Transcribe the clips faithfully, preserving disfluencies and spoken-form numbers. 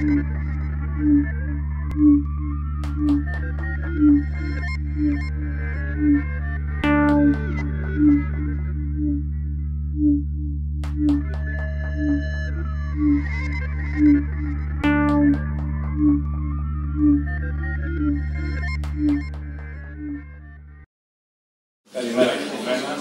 Καλημέρα και από μένα.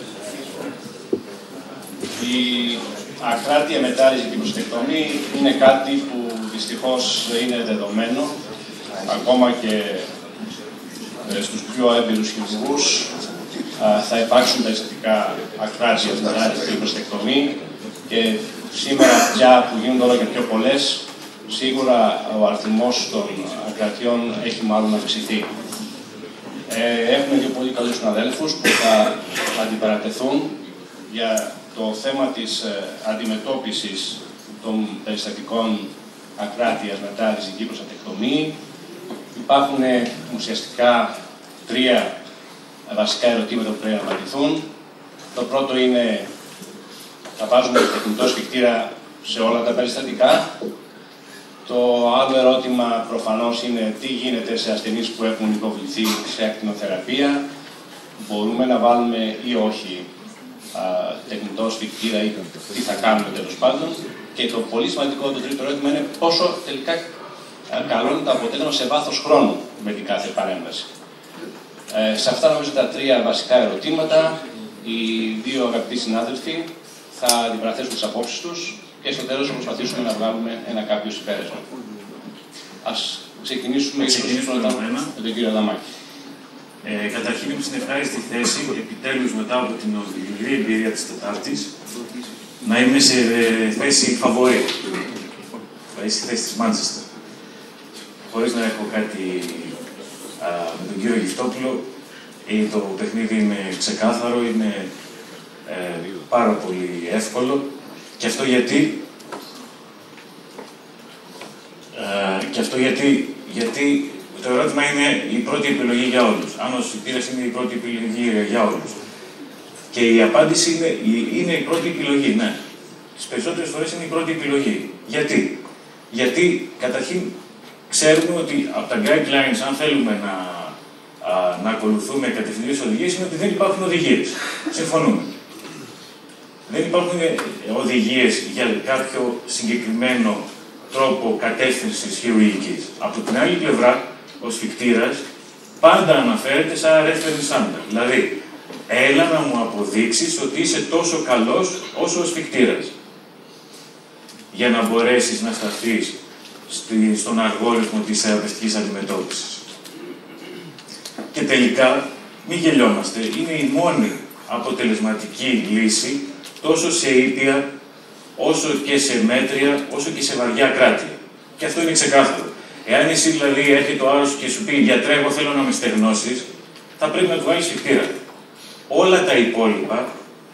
Η ακράτεια μετάλληση και προστεκτομή είναι κάτι που δυστυχώς είναι δεδομένο, ακόμα και στους πιο έμπειρους χειρουργούς. Θα υπάρξουν περιστατικά ακράτειας μετάλλησης και προστεκτομή και σήμερα πια που γίνονται όλο και πιο πολλές, σίγουρα ο αριθμός των ακρατιών έχει μάλλον αυξηθεί. Ε, έχουμε δύο πολύ καλούς συναδέλφους που θα αντιπαρατεθούν για το θέμα της ε, αντιμετώπισης των περιστατικών ακράτειας μετά ριζική προστατεκτομή. Υπάρχουν ε, ουσιαστικά τρία βασικά ερωτήματα που πρέπει να απαντηθούν. Το πρώτο είναι, θα βάζουμε τεχνητό σφιχτήρα σε όλα τα περιστατικά. Το άλλο ερώτημα προφανώς είναι τι γίνεται σε ασθενείς που έχουν υποβληθεί σε ακτινοθεραπεία. Μπορούμε να βάλουμε ή όχι α, τεχνητό σφιχτήρα ή τι θα κάνουμε τέλος πάντων. Και το πολύ σημαντικό, το τρίτο ερώτημα είναι πόσο τελικά α, καλό είναι το αποτέλεσμα σε βάθος χρόνου με την κάθε παρέμβαση. Ε, σε αυτά νομίζω τα τρία βασικά ερωτήματα. Οι δύο αγαπητοί συνάδελφοι θα αντιπαραθέσουν τις απόψεις τους και στο τέλος θα προσπαθήσουμε να βγάλουμε ένα κάποιο συμπέρασμα. Ας ξεκινήσουμε, ξεκινήσουμε με τον κύριο Αδαμάκη. Ε, καταρχήν είμαι στην ευχάριστη θέση, επιτέλους μετά από την οδηγηρή εμπειρία της Τετάρτης, να είμαι σε ε, θέση φαβορή. Στη θέση της Μάντσεστερ. Χωρίς να έχω κάτι α, με τον κύριο Γυφτόπουλο, ή το παιχνίδι είναι ξεκάθαρο, είναι ε, πάρα πολύ εύκολο. Και αυτό γιατί, ε, και αυτό γιατί, γιατί το ερώτημα είναι η πρώτη επιλογή για όλους. Αν ο σφιχτήρας είναι η πρώτη επιλογή για όλους. Και η απάντηση είναι, είναι η πρώτη επιλογή, ναι. Τις περισσότερες φορές είναι η πρώτη επιλογή. Γιατί? Γιατί καταρχήν ξέρουμε ότι από τα guidelines, αν θέλουμε να, α, να ακολουθούμε κατευθυντικές οδηγίες, είναι ότι δεν υπάρχουν οδηγίες. Συμφωνούμε. Δεν υπάρχουν οδηγίες για κάποιο συγκεκριμένο τρόπο κατεύθυνσης χειρουργικής. Από την άλλη πλευρά, ο σφιχτήρας πάντα αναφέρεται σαν reference sample. Δηλαδή, έλα να μου αποδείξεις ότι είσαι τόσο καλός όσο ο σφιχτήρας. Για να μπορέσεις να σταθείς στη, στον αλγόριθμο της θεραπευτικής αντιμετώπισης. Και τελικά, μην γελιόμαστε, είναι η μόνη αποτελεσματική λύση τόσο σε ήπια, όσο και σε μέτρια, όσο και σε βαριά κράτεια. Και αυτό είναι ξεκάθαρο. Εάν εσύ δηλαδή έρχεται ο άλλος και σου πει γιατρέ, εγώ θέλω να με στεγνώσεις, θα πρέπει να του βάλεις σφιχτήρα. Όλα τα υπόλοιπα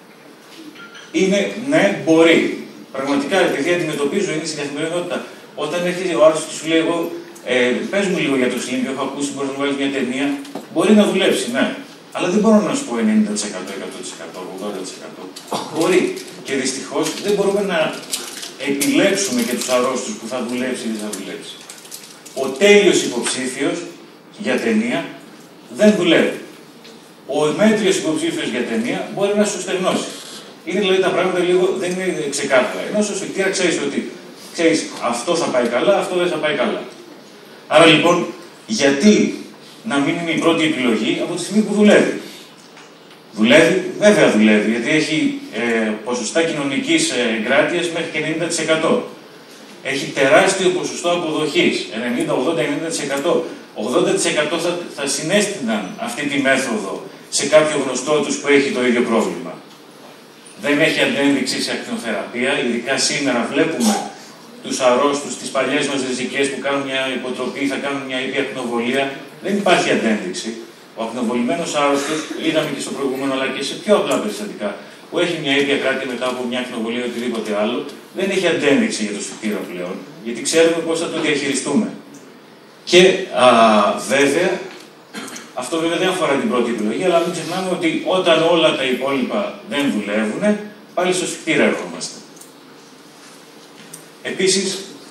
είναι ναι, μπορεί. Πραγματικά, επειδή αντιμετωπίζω, είναι στην καθημερινότητα. Όταν έρχεται ο άλλος και σου λέει, εγώ ε, πες μου λίγο για το Σλίμπιο, έχω ακούσει, μπορεί να βάλεις μια ταινία, μπορεί να δουλέψει, ναι. Αλλά δεν μπορώ να σου πω ενενήντα τοις εκατό, εκατό τοις εκατό, ογδόντα τοις εκατό. Μπορεί. Και δυστυχώς δεν μπορούμε να επιλέξουμε και τους αρρώστους που θα δουλέψει ή δεν θα δουλέψει. Ο τέλειος υποψήφιος για ταινία δεν δουλεύει. Ο μέτριος υποψήφιος για ταινία μπορεί να σου στεγνώσει. Είναι δηλαδή τα πράγματα λίγο δεν είναι ξεκάθαρα. Ενώ στο σφιχτήρα ξέρεις ότι ξέρεις, αυτό θα πάει καλά, αυτό δεν θα πάει καλά. Άρα λοιπόν, γιατί να μην είναι η πρώτη επιλογή από τη στιγμή που δουλεύει. Δουλεύει, βέβαια δουλεύει, γιατί έχει ε, ποσοστά κοινωνικής εγκράτειας μέχρι και ενενήντα τοις εκατό. Έχει τεράστιο ποσοστό αποδοχής, ενενήντα, ογδόντα, ενενήντα τοις εκατό. ογδόντα τοις εκατό θα, θα συνέστηναν αυτή τη μέθοδο σε κάποιο γνωστό τους που έχει το ίδιο πρόβλημα. Δεν έχει αντένδειξη σε ακτινοθεραπεία, ειδικά σήμερα βλέπουμε τους αρρώστους, τις παλιές μας ριζικές που κάνουν μια υποτροπή, θα κάνουν μια ήπια ακτινοβολία. Δεν υπάρχει αντένδειξη. Ο ακτινοβολημένος άρρωστος, είδαμε και στο προηγούμενο, αλλά και σε πιο απλά περιστατικά, που έχει μια ήπια κράτεια μετά από μια ακτινοβολία ή οτιδήποτε άλλο, δεν έχει αντένδειξη για το σφιχτήρα πλέον, γιατί ξέρουμε πώς θα το διαχειριστούμε. Και α, βέβαια, αυτό βέβαια δεν αφορά την πρώτη επιλογή, αλλά μην ξεχνάμε ότι όταν όλα τα υπόλοιπα δεν δουλεύουν, πάλι στο σφιχτήρα ερχόμαστε. Επίσης,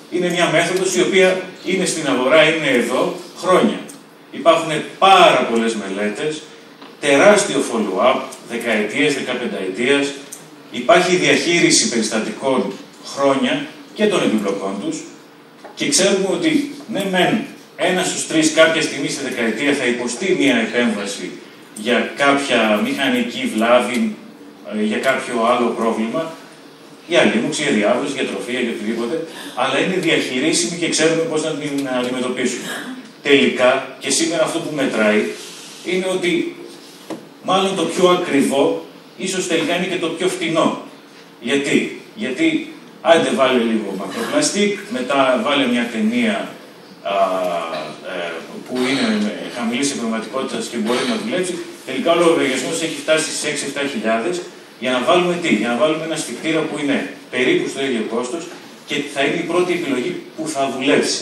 Είναι μια μέθοδος η οποία είναι στην αγορά, είναι εδώ χρόνια. Υπάρχουν πάρα πολλές μελέτες, τεράστιο follow-up, δεκαετίες, δεκαπενταετίες. Υπάρχει διαχείριση περιστατικών χρόνια και των επιπλοκών τους και ξέρουμε ότι ναι μεν ένα στους τρεις κάποια στιγμή στη δεκαετία θα υποστεί μια επέμβαση για κάποια μηχανική βλάβη, για κάποιο άλλο πρόβλημα, για λίμωξη, για διάβρωση, για τροφία, για οτιδήποτε, αλλά είναι διαχειρίσιμη και ξέρουμε πώς να την αντιμετωπίσουμε. Τελικά, και σήμερα αυτό που μετράει, είναι ότι μάλλον το πιο ακριβό, ίσως τελικά είναι και το πιο φτηνό. Γιατί, Γιατί άντε βάλε λίγο μακροπλαστικ, μετά βάλε μια ταινία α, ε, που είναι χαμηλής συμπληρωματικότητας και μπορεί να δουλέψει, τελικά ο λογαριασμός έχει φτάσει στις έξι με επτά χιλιάδες. Για να βάλουμε τι, για να βάλουμε ένα σφιχτήρα που είναι περίπου στο ίδιο κόστος και θα είναι η πρώτη επιλογή που θα δουλέψει.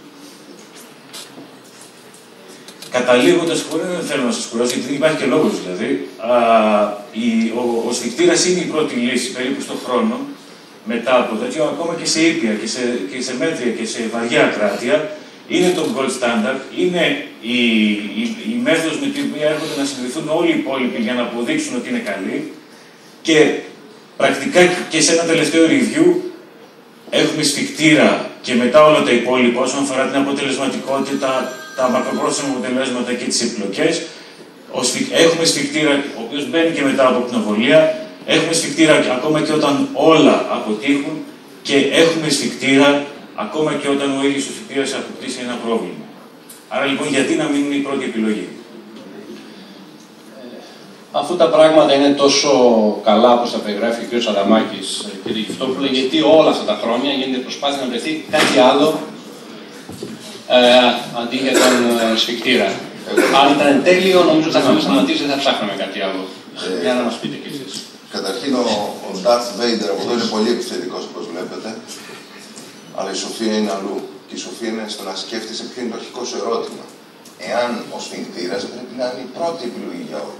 Καταλήγοντας, χωρίς δεν θέλω να σας κουράσω, γιατί δεν υπάρχει και λόγος δηλαδή, α, η, ο, ο σφιχτήρας είναι η πρώτη λύση περίπου στον χρόνο, μετά από τέτοιο, ακόμα και σε ήπια και σε, και σε μέτρια και σε βαριά κράτεια, είναι το gold standard, είναι η, η, η μέθοδος με την οποία έρχονται να συνδεθούν όλοι οι υπόλοιποι για να αποδείξουν ότι είναι καλή. Και πρακτικά και σε ένα τελευταίο review έχουμε σφιχτήρα και μετά όλα τα υπόλοιπα όσον αφορά την αποτελεσματικότητα, τα μακροπρόθεσμα αποτελέσματα και τις επιλογές. Έχουμε σφιχτήρα ο οποίος μπαίνει και μετά από πνοβολία, έχουμε σφιχτήρα ακόμα και όταν όλα αποτύχουν και έχουμε σφιχτήρα ακόμα και όταν ο ίδιος ο σφιχτήρας αποκτήσει ένα πρόβλημα. Άρα λοιπόν γιατί να μην είναι η πρώτη επιλογή. Αφού τα πράγματα είναι τόσο καλά όπως τα περιγράφει ο κ. Αδαμάκης, κύριε Γιφτόπουλε, γιατί όλα αυτά τα χρόνια γίνεται προσπάθεια να βρεθεί κάτι άλλο ε, αντί για τον ε, σφιχτήρα. Αν ήταν τέλειο, νομίζω ότι θα είχαμε σταματήσει, δεν θα ψάχναμε κάτι άλλο. Ε, για να μας πείτε κι εσείς. Καταρχήν, ο, ο Darth Vader από εδώ είναι πολύ επιθετικός, όπως βλέπετε. Αλλά η σοφία είναι αλλού. Και η σοφία είναι στο να σκέφτεσαι ποιο είναι το αρχικό σου ερώτημα. Εάν ο σφιχτήρας πρέπει να είναι η πρώτη επιλογή για όλους.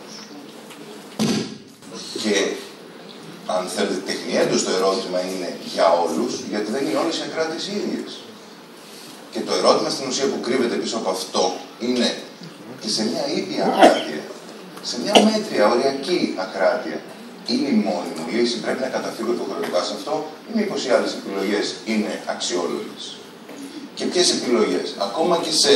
Και αν θέλετε τεχνιέντως το ερώτημα είναι για όλους, γιατί δεν είναι όλες οι ακράτειες οι ίδιες. Και το ερώτημα στην ουσία που κρύβεται πίσω από αυτό είναι και σε μια ίδια ακράτεια, σε μια μέτρια, οριακή ακράτεια, είναι η μόνη μου λύση, πρέπει να καταφύγω υποχρεωτικά σε αυτό, ή μήπως οι άλλες επιλογές είναι αξιόλογες. Και ποιες επιλογές, ακόμα και σε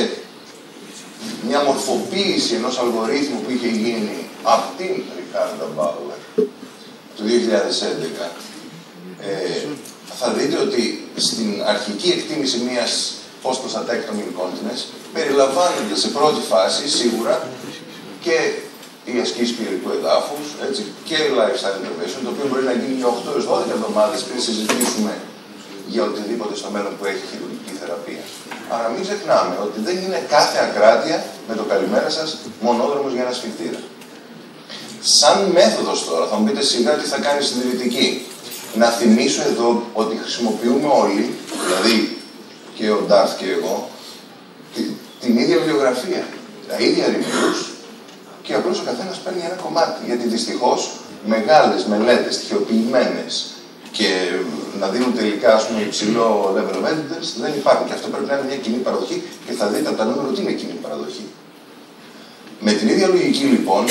μια μορφοποίηση ενός αλγορίθμου που είχε γίνει από την Ricardo Bauer του δύο χιλιάδες έντεκα, ε, θα δείτε ότι στην αρχική εκτίμηση μιας post-prostatectomy incontinence περιλαμβάνονται σε πρώτη φάση σίγουρα και η ασκήση πυρικού εδάφους, έτσι, και η lifestyle intervention, το οποίο μπορεί να γίνει για οκτώ έως δώδεκα εβδομάδες πριν συζητήσουμε για οτιδήποτε στο μέλλον που έχει χειρουργική θεραπεία. Άρα μην ξεχνάμε ότι δεν είναι κάθε ακράτεια με το καλημέρα σας μονόδρομος για ένα σφιχτήρα. Σαν μέθοδος τώρα, θα μου πείτε σιγά τι θα κάνει συντηρητική. Να θυμίσω εδώ ότι χρησιμοποιούμε όλοι, δηλαδή και ο Ντάρθ και εγώ, την ίδια βιβλιογραφία, τα ίδια reviews και απλώς ο καθένας παίρνει ένα κομμάτι. Γιατί δυστυχώς μεγάλες μελέτες στοιχειοποιημένες και να δίνουν τελικά ας πούμε, υψηλό level of evidence δεν υπάρχουν. Και αυτό πρέπει να είναι μια κοινή παραδοχή και θα δείτε από τα νούμερα ότι είναι κοινή παραδοχή. Με την ίδια λογική λοιπόν,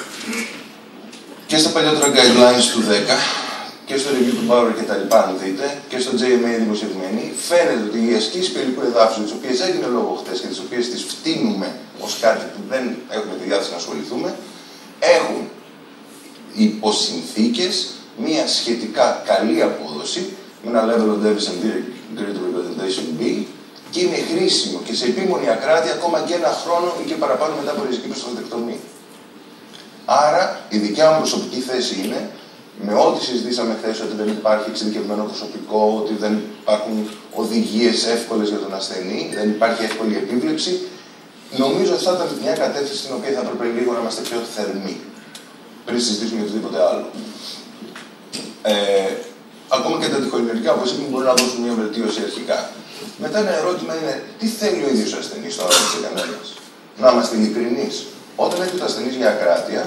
και στα παλιότερα guidelines του δέκα και στο review του Bauer και τα λοιπά, αν δείτε, και στο τζέι εμ έι δημοσιευμένη, φαίνεται ότι οι ασκήσεις πυρικού εδάφους, τις οποίες έγινε λόγο χτες και τις οποίες τις φτύνουμε ως κάτι που δεν έχουμε τη διάθεση να ασχοληθούμε, έχουν υποσυνθήκες μία σχετικά καλή απόδοση, με ένα level of Davison Greater Representation B, και είναι χρήσιμο και σε επίμονη ακράτεια ακόμα και ένα χρόνο ή και παραπάνω μετά από ριζική προστατεκτομή. Άρα, η δικιά μου προσωπική θέση είναι, με ό,τι συζητήσαμε χθες, ότι δεν υπάρχει εξειδικευμένο προσωπικό, ότι δεν υπάρχουν οδηγίες εύκολες για τον ασθενή, δεν υπάρχει εύκολη επίβλεψη, νομίζω ότι θα ήταν μια κατεύθυνση στην οποία θα έπρεπε λίγο να είμαστε πιο θερμοί, πριν συζητήσουμε για οτιδήποτε άλλο. Ε, ακόμα και τα αντιχοληνεργικά, όπως είπαμε, μπορούν να δώσουν μια βελτίωση αρχικά. Μετά ένα ερώτημα είναι, τι θέλει ο ίδιος ο ασθενής τώρα, δεν ξέρει κανένας. Να είμαστε ειλικρινείς. Όταν έχετε ασθενείς για ακράτεια,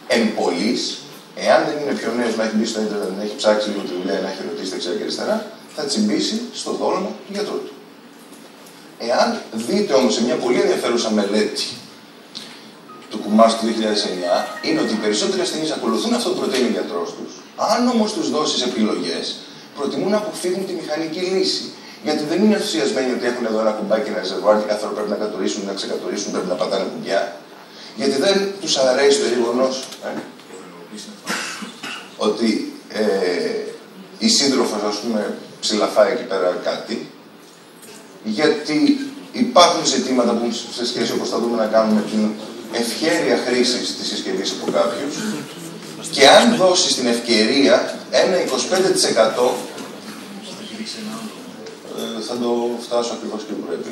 εμπολής, εάν δεν είναι πιο νέος να έχει μπει στο ίντερνετ, να έχει ψάξει λίγο τη δουλειά, να έχει ρωτήσει δεξιά και αριστερά, θα τσιμπήσει στο δόλωμα του γιατρού του. Εάν δείτε όμως σε μια πολύ ενδιαφέρουσα μελέτη του Κουμάρς του δύο χιλιάδες εννιά, είναι ότι οι περισσότεροι ασθενείς ακολουθούν αυτό που προτείνει ο γιατρός τους. Αν όμως τους δώσεις επιλογές, προτιμούν να αποφύγουν τη μηχανική λύση. Γιατί δεν είναι ενθουσιασμένοι ότι έχουν εδώ ένα κουμπάκι, ένα ρεζερβουάρ και κάθε φορά πρέπει να κατορίσουν, να ξεκατορίσουν, πρέπει να πατάνε κουμπιά. Γιατί δεν τους αρέσει το γεγονός ε, ότι ε, η σύντροφος, ας πούμε, ψηλαφάει εκεί πέρα κάτι. Γιατί υπάρχουν ζητήματα που σε σχέση, όπως θα δούμε, να κάνουμε την ευχέρεια χρήσης της συσκευής από κάποιους. Και αν δώσεις την ευκαιρία ένα είκοσι πέντε τοις εκατό ε, θα το φτάσω ακριβώς και πρέπει.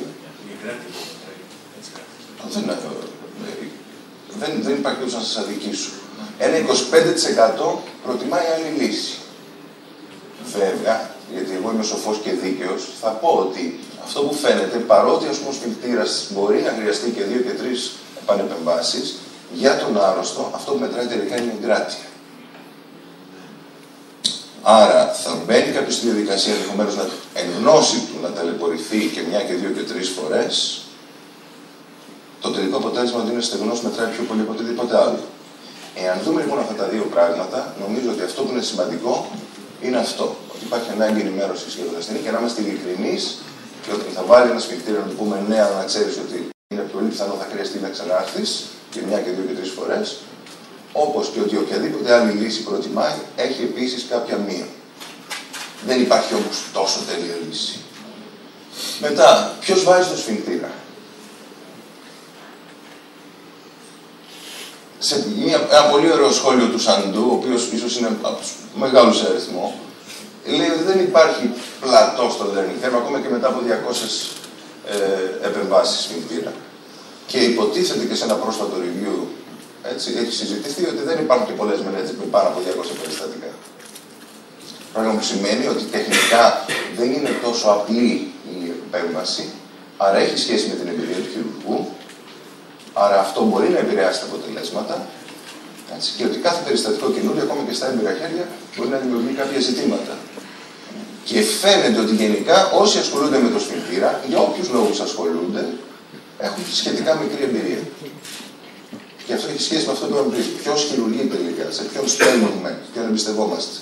Δεν, δεν, δεν υπάρχει περίπτωση να σας αδικήσω. Ένα είκοσι πέντε τοις εκατό προτιμάει άλλη λύση. Βέβαια, γιατί εγώ είμαι σοφός και δίκαιος, θα πω ότι αυτό που φαίνεται, παρότι ας πούμε ο σφιγκτήρας μπορεί να χρειαστεί και δύο και τρεις επανεπεμβάσεις, για τον άρρωστο αυτό που μετράει τελικά είναι η εγκράτεια. Άρα θα μπαίνει κάποιο στη διαδικασία ενδεχομένως να εν γνώση του να ταλαιπωρηθεί και μια και δύο και τρεις φορές. Το τελικό αποτέλεσμα ότι είναι στεγνός μετράει πιο πολύ από οτιδήποτε άλλο. Εάν δούμε λοιπόν αυτά τα δύο πράγματα, νομίζω ότι αυτό που είναι σημαντικό είναι αυτό. Ότι υπάρχει ανάγκη ενημέρωση για τον ασθενή και να είμαστε ειλικρινείς και όταν θα βάλει ένα σφιγκτήριο να του πούμε ναι, αλλά να ξέρεις ότι είναι πολύ πιθανό θα χρειαστεί να ξανάρθεις και μια και δύο και τρεις φορές. Όπως και ότι οποιαδήποτε άλλη λύση προτιμάει έχει επίσης κάποια μία. Δεν υπάρχει όμως τόσο τέλεια λύση. Μετά, ποιος βάζει το σφιγκτήρα. Σε μια, ένα πολύ ωραίο σχόλιο του Σαντού, ο οποίος ίσως είναι από τους μεγάλους σε αριθμό, λέει ότι δεν υπάρχει πλατό στο learning curve, ακόμα και μετά από διακόσιες ε, επεμβάσεις σφιγκτήρα. Και υποτίθεται και σε ένα πρόσφατο review, έτσι, έχει συζητηθεί ότι δεν υπάρχουν και πολλές μελέτες με πάνω από διακόσια περιστατικά. Πράγμα που σημαίνει ότι τεχνικά δεν είναι τόσο απλή η επέμβαση, άρα έχει σχέση με την εμπειρία του χειρουργού, άρα αυτό μπορεί να επηρεάσει τα αποτελέσματα, έτσι, και ότι κάθε περιστατικό καινούριο, ακόμα και στα έμπειρα χέρια, μπορεί να δημιουργεί κάποια ζητήματα. Και φαίνεται ότι γενικά όσοι ασχολούνται με το σφιγκτήρα, για όποιους λόγους ασχολούνται, έχουν σχετικά μικρή εμπειρία. Και αυτό έχει σχέση με αυτό που είπαμε πριν. Ποιος χειρουργεί τελικά, σε ποιον στέλνουμε, ποιον εμπιστευόμαστε.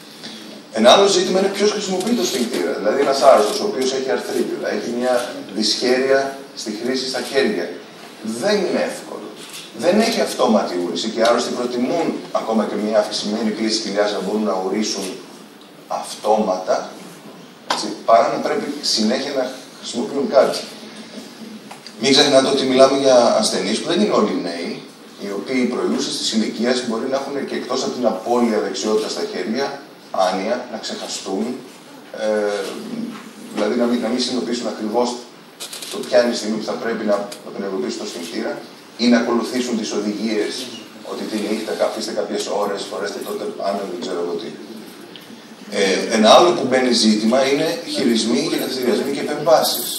Ένα άλλο ζήτημα είναι ποιος χρησιμοποιεί το σφιγκτήρα. Δηλαδή, ένας άρρωστος, ο οποίος έχει αρθρίτιδα, έχει μια δυσχέρεια στη χρήση στα χέρια. Δεν είναι εύκολο. Δεν έχει αυτόματη ούρηση και οι άρρωστοι προτιμούν ακόμα και μια αυξημένη κλίση κοιλιάς να μπορούν να ουρήσουν αυτόματα, έτσι, παρά να πρέπει συνέχεια να χρησιμοποιούν κάτι. Μην ξεχνάτε ότι μιλάμε για ασθενείς που δεν είναι όλοι νέοι, οι οποίοι προϊούσες της ηλικίας μπορεί να έχουν και εκτός από την απώλεια δεξιότητα στα χέρια, άνοια, να ξεχαστούν, ε, δηλαδή να μην, να μην συνειδητοποιήσουν ακριβώς το ποια είναι η στιγμή που θα πρέπει να απενεργοποιήσουν το σφιγκτήρα ή να ακολουθήσουν τις οδηγίες ότι τη νύχτα αφήστε κάποιες ώρες, φορέστε τότε πάνω, δεν ξέρω εγώ τι. Ε, ένα άλλο που μπαίνει ζήτημα είναι χειρισμοί και καθυστεριασμοί και επεμβάσεις.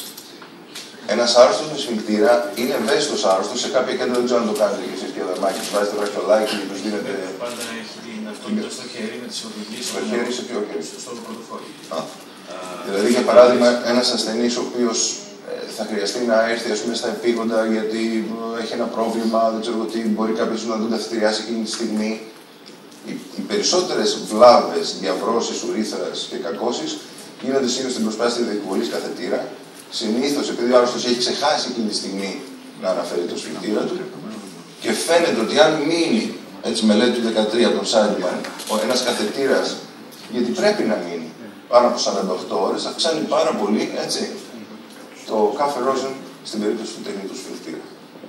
Ένας άρρωστος με σφιγκτήρα είναι ευαίσθητος άρρωστος σε κάποια κέντρα, δεν ξέρω αν το κάνετε και εσείς και δερμάκι, τους βάζετε βραχιολάκι και τους δίνετε. Πάντα έχει την αυτότητα στο χέρι με τις οδηγίες. Στο χέρι, σε ποιο χέρι? Στο πορτοφόλι. Δηλαδή, για παράδειγμα, ένας ασθενής ο οποίος ε, θα χρειαστεί να έρθει ας πούμε, στα επίγοντα γιατί ε, έχει ένα πρόβλημα, δεν ξέρω τι, μπορεί κάποιος να τον καθυστεριάσει εκείνη τη στιγμή. Οι, οι περισσότερες βλάβες, διαβρώσεις, ουρήθρας και κακώσεις γίνονται συνήθως στην προσπάθεια διεκβολής καθετήρα. Συνήθως, επειδή ο άρρωστος έχει ξεχάσει εκείνη τη στιγμή να αναφέρει το σφιγκτήρα του και φαίνεται ότι αν μείνει, έτσι μελέτη του δεκατρία από τον Σάντιμαν, ένας καθετήρας, γιατί πρέπει να μείνει πάνω από σαράντα οκτώ ώρες, αυξάνει πάρα πολύ, έτσι, το καφε ρόζεν στην περίπτωση του τεχνητού σφιγκτήρα.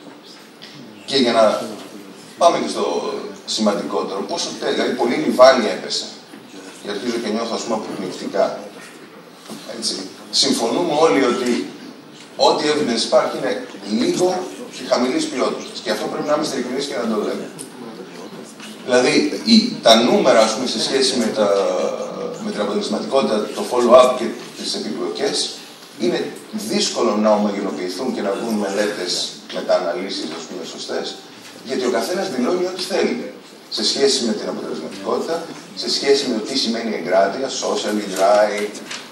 Και για να πάμε και στο σημαντικότερο, πόσο τέλει, δηλαδή πολύ λιβάνι έπεσε και αρχίζω και νιώθω ας πούμε αποπνικτικά, έτσι. Συμφωνούμε όλοι ότι ό,τι evidence υπάρχει είναι λίγο και χαμηλής ποιότητας. Και αυτό πρέπει να είμαστε ειλικρινείς και να το λέμε. Δηλαδή, η, τα νούμερα, ας πούμε, σε σχέση με, τα, με την αποτελεσματικότητα, το follow-up και τις επιπλοκές, είναι δύσκολο να ομογενοποιηθούν και να βγουν μελέτες μετα-αναλύσεις, ας πούμε, σωστές, γιατί ο καθένας δηλώνει ό,τι θέλει. Σε σχέση με την αποτελεσματικότητα, σε σχέση με το τι σημαίνει εγκράτεια, socially dry,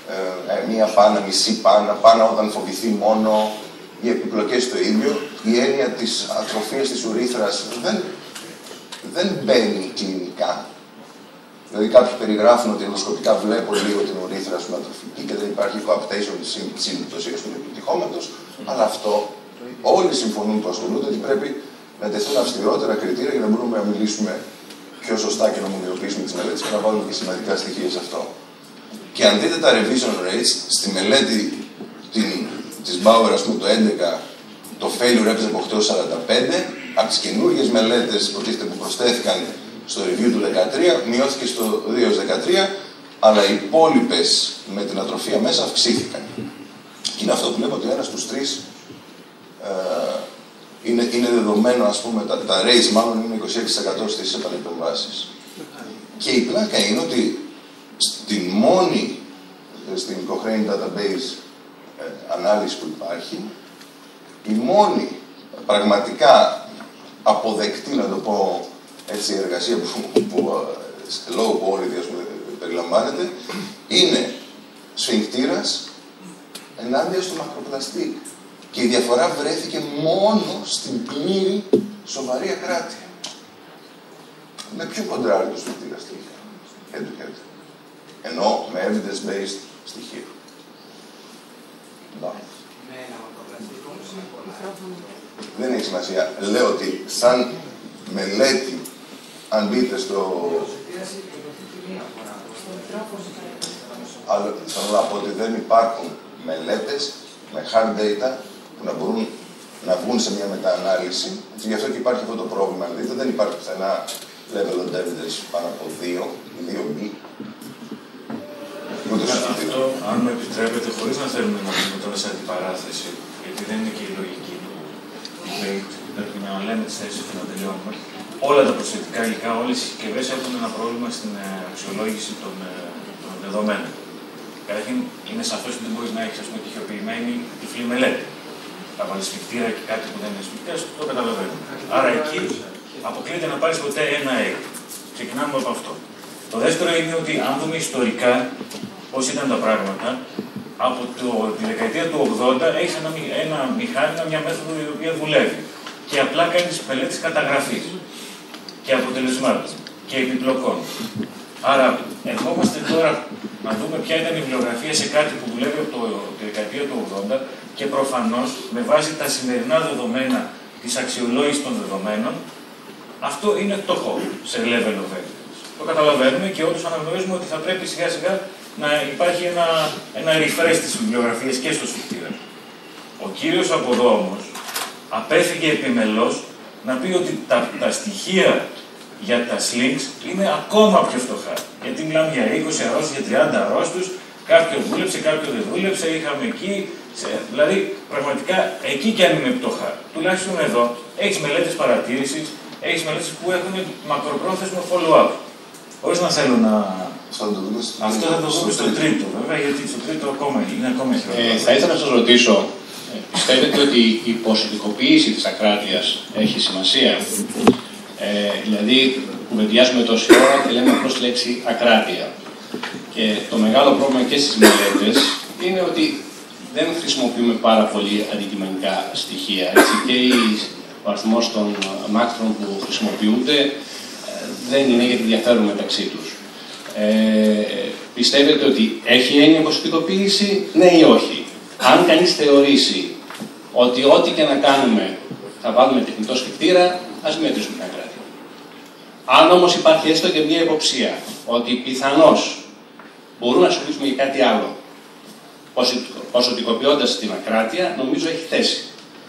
ε, μία πάνα, μισή πάνα, πάνα όταν φοβηθεί μόνο, οι επιπλοκές το ίδιο. Η έννοια της ατροφίας της ουρήθρας δεν, δεν μπαίνει κλινικά. Δηλαδή κάποιοι περιγράφουν ότι ενδοσκοπικά βλέπω λίγο την ουρήθρα στην ατροφική και δεν υπάρχει coaptation της συμπτωσίας του επιτυχώματος, αλλά αυτό όλοι συμφωνούν που ασχολούνται ότι πρέπει να τεθούν αυστηρότερα κριτήρια για να μπορούμε να μιλήσουμε πιο σωστά και να ομοιοποιήσουμε τις μελέτες και να βάλουμε και σημαντικά στοιχεία σε αυτό. Και αν δείτε τα revision rates, στη μελέτη την, της Bauer, ας πούμε, το έντεκα, το failure έπαιζε από οκτώ έως σαράντα πέντε, από τις καινούργιες μελέτες που προσθέθηκαν στο review του δεκατρία, μειώθηκε στο δύο έως δεκατρία, αλλά οι υπόλοιπες με την ατροφία μέσα αυξήθηκαν. Και είναι αυτό που λέμε ότι ένας στους τρεις ε, είναι, είναι δεδομένο, ας πούμε, τα, τα raise μάλλον είναι είκοσι έξι τοις εκατό στις επανεπεμβάσεις. Και η πλάκα είναι ότι στην μόνη, στην Cochrane Database ε, ανάλυση που υπάρχει, η μόνη πραγματικά αποδεκτή, να το πω έτσι, η εργασία που, που λόγω quality, ας πούμε, περιλαμβάνεται, είναι σφιγκτήρας ενάντια στο μακροπλαστή. Και η διαφορά βρέθηκε μόνο στην πλήρη σοβαρή ακράτεια. Με πιο κοντράρει το σφιγκτήρας τελικά. Head to head. Ενώ με evidence-based στοιχεία. No. Δεν έχει σημασία. Λέω ότι σαν μελέτη, αν μπείτε στο... Αλλά θέλω να πω ότι δεν υπάρχουν μελέτες με hard data που να μπορούν να βγουν σε μια μεταανάλυση. Γι' αυτό και υπάρχει αυτό το πρόβλημα. Αν δείτε, δεν υπάρχει πουθενά level of evidence πάνω από δύο ή δύο μπι. Αυτό, αν μου επιτρέπετε, χωρίς να θέλουμε να πούμε τώρα σε αντιπαράθεση, γιατί δεν είναι και η λογική του debate, πρέπει να λέμε τις θέσεις και να τελειώνουμε. Όλα τα προσθετικά υλικά, όλες οι συσκευές έχουν ένα πρόβλημα στην αξιολόγηση των, των δεδομένων. Καταρχήν, είναι σαφές ότι δεν μπορείς να έχεις, ας πούμε, τυχιοποιημένη τυφλή μελέτη. Θα βάλεις σφιχτήρα και κάτι που δεν είναι σφιχτήρα, το καταλαβαίνουμε. Άρα εκεί αποκλείεται να πάρεις ποτέ ένα A. Ξεκινάμε από αυτό. Το δεύτερο είναι ότι αν δούμε ιστορικά πώς ήταν τα πράγματα, από το, τη δεκαετία του ογδόντα έχεις ένα, ένα μηχάνημα, μια μέθοδο η οποία δουλεύει. Και απλά κάνεις μελέτες καταγραφής και αποτελεσμάτων και επιπλοκών. Άρα, ερχόμαστε τώρα να δούμε ποια ήταν η βιβλιογραφία σε κάτι που δουλεύει από το, τη δεκαετία του ογδόντα και προφανώς με βάση τα σημερινά δεδομένα της αξιολόγησης των δεδομένων, αυτό είναι φτωχό σε level of evidence. Το καταλαβαίνουμε και όντως αναγνωρίζουμε ότι θα πρέπει σιγά σιγά να υπάρχει ένα, ένα refresh της βιβλιογραφίας και στο σφιχτήρα. Ο κύριος από εδώ όμως απέφυγε επιμελώς να πει ότι τα, τα στοιχεία για τα slings είναι ακόμα πιο φτωχά. Γιατί μιλάμε για είκοσι αρρώστους, για τριάντα αρρώστους, κάποιο δούλεψε, κάποιο δεν δούλεψε, είχαμε εκεί. Σε, δηλαδή, πραγματικά εκεί κι αν είναι φτωχά. Τουλάχιστον εδώ έχεις μελέτες παρατήρησης, έχεις μελέτες που έχουν μακροπρόθεσμο follow-up. Χωρίς να θέλω να. Αυτό θα το δούμε στο τρίτο, βέβαια, γιατί στο τρίτο ακόμα είναι ακόμα χειρότερο. Ε, θα ήθελα να σας ρωτήσω, πιστεύετε ότι η ποσοτικοποίηση της ακράτειας έχει σημασία? Ε, δηλαδή, κουβεντιάζουμε τόση ώρα και λέμε απλώς τη λέξη ακράτεια. Και το μεγάλο πρόβλημα και στις μελέτες είναι ότι δεν χρησιμοποιούμε πάρα πολύ αντικειμενικά στοιχεία. Έτσι, και ο αριθμός των μάκτρων που χρησιμοποιούνται δεν είναι γιατί διαφέρουν μεταξύ τους. Ε, πιστεύετε ότι έχει έννοια ποσοτικοποίηση, ναι ή όχι? Αν κανείς θεωρήσει ότι ό,τι και να κάνουμε θα βάλουμε τεχνητό σφιχτήρα, ας μην μετρήσουμε την ακράτεια. Αν όμως υπάρχει έστω και μια υποψία ότι πιθανώς μπορούμε να ασχοληθούμε για κάτι άλλο, ποσοτικοποιώντας την ακράτεια, νομίζω έχει θέση.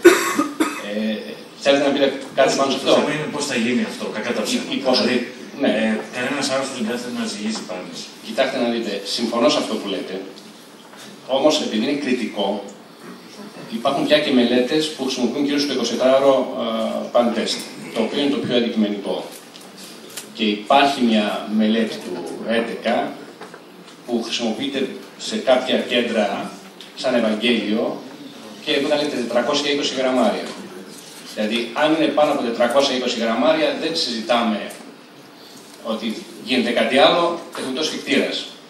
Ε, θέλετε να πείτε κάτι πάνω σε αυτό? Το θέμα είναι πώς θα γίνει αυτό, κακά τα ψέματα. Δηλαδή, ναι. ε, κανένας άρρωστος δεν κάθεται να ζυγίζει πάνω. Κοιτάξτε να δείτε, συμφωνώ σε αυτό που λέτε. Όμως, επειδή είναι κριτικό, υπάρχουν πια και μελέτες που χρησιμοποιούν κυρίως το εικοσιτετράωρο pan test, το οποίο είναι το πιο αντικειμενικό. Και υπάρχει μια μελέτη του έντεκα που χρησιμοποιείται σε κάποια κέντρα σαν Ευαγγέλιο και έβγαλε τετρακόσια είκοσι γραμμάρια. Δηλαδή, αν είναι πάνω από τετρακόσια είκοσι γραμμάρια, δεν συζητάμε ότι γίνεται κάτι άλλο, τεχνητός σφιχτήρας.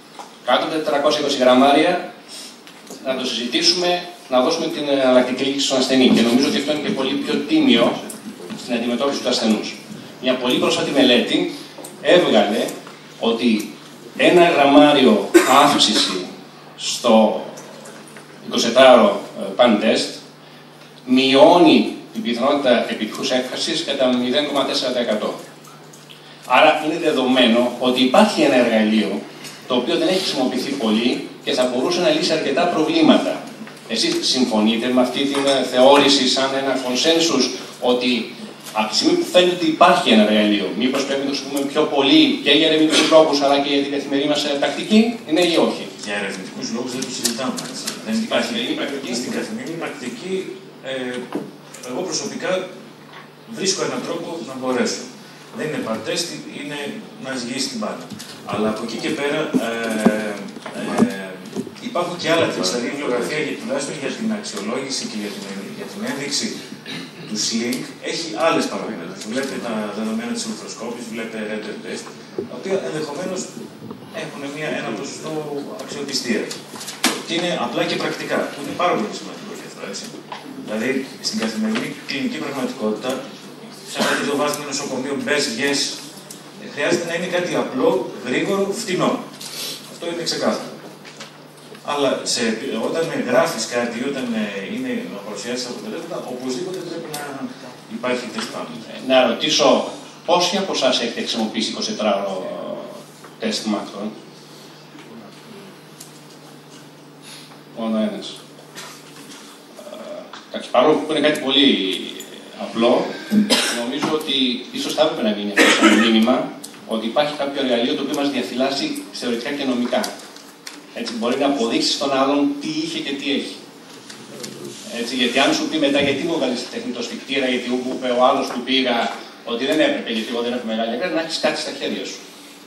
κάτω από τα τετρακόσια είκοσι γραμμάρια, να το συζητήσουμε, να δώσουμε την εναλλακτική λύση στον ασθενή. Και νομίζω ότι αυτό είναι και πολύ πιο τίμιο στην αντιμετώπιση του ασθενούς. Μια πολύ πρόσφατη μελέτη έβγαλε ότι ένα γραμμάριο αύξηση στο εικοσιτετράωρο παν τεστ μειώνει την πιθανότητα επιτυχούς έκφρασης κατά μηδέν κόμμα τέσσερα τοις εκατό. Άρα είναι δεδομένο ότι υπάρχει ένα εργαλείο το οποίο δεν έχει χρησιμοποιηθεί πολύ και θα μπορούσε να λύσει αρκετά προβλήματα. Εσείς συμφωνείτε με αυτή την θεώρηση σαν ένα κονσένσους ότι από τη στιγμή που φαίνεται ότι υπάρχει ένα εργαλείο, μήπως πρέπει να το χρησιμοποιούμε πιο πολύ και για ερευνητικούς λόγους αλλά και για την καθημερινή μας πρακτική, ναι ή όχι? Για ερευνητικούς λόγους δεν το συζητάμε. Δεν υπάρχει πρακτική. Στην καθημερινή πρακτική, ε, εγώ προσωπικά βρίσκω έναν τρόπο να μπορέσω. Δεν είναι παρτές, είναι να σγείς την μπάνα. Αλλά από εκεί και πέρα ε, ε, υπάρχουν και άλλα τρία. Δηλαδή η βιβλιογραφία, τουλάχιστον για την αξιολόγηση και για την, για την ένδειξη του Slink, έχει άλλες παραμέτρους. Βλέπετε τα δεδομένα της ουλθροσκόπης, βλέπετε render test, τα οποία ενδεχομένως έχουν μια, ένα ποσοστό αξιοπιστία. Και είναι απλά και πρακτικά, που είναι πάρα πολύ σημαντικό και αυτό, έτσι. Δηλαδή, στην καθημερινή κλινική πραγματικότητα, σαν κάτι το βάζουμε νοσοκομείο, μπες, βγες, χρειάζεται να είναι κάτι απλό, γρήγορο, φτηνό. Αυτό είναι ξεκάθαρο. Αλλά σε, όταν γράφεις κάτι, όταν είναι να παρουσιάσεις αποτελέσματα, οπωσδήποτε πρέπει να υπάρχει τεστ πάνω. Να ρωτήσω, πόσοι από εσάς έχετε χρησιμοποιήσει εικοσιτετράωρο τεστ μάτων? Μόνο ένας. Εντάξει, παρόλο που είναι κάτι πολύ απλό, νομίζω ότι ίσως θα έπρεπε να γίνει αυτό σαν μήνυμα ότι υπάρχει κάποιο εργαλείο το οποίο μας διαφυλάσσει θεωρητικά και νομικά. Έτσι, μπορεί να αποδείξει στον άλλον τι είχε και τι έχει. Έτσι, γιατί αν σου πει μετά, γιατί μου έβαλε τεχνητό σφιχτήρα, γιατί μου είπε ο άλλος που πήγα ότι δεν έπρεπε, γιατί εγώ δεν έχω μεγάλη αγραία, να έχει κάτι στα χέρια σου.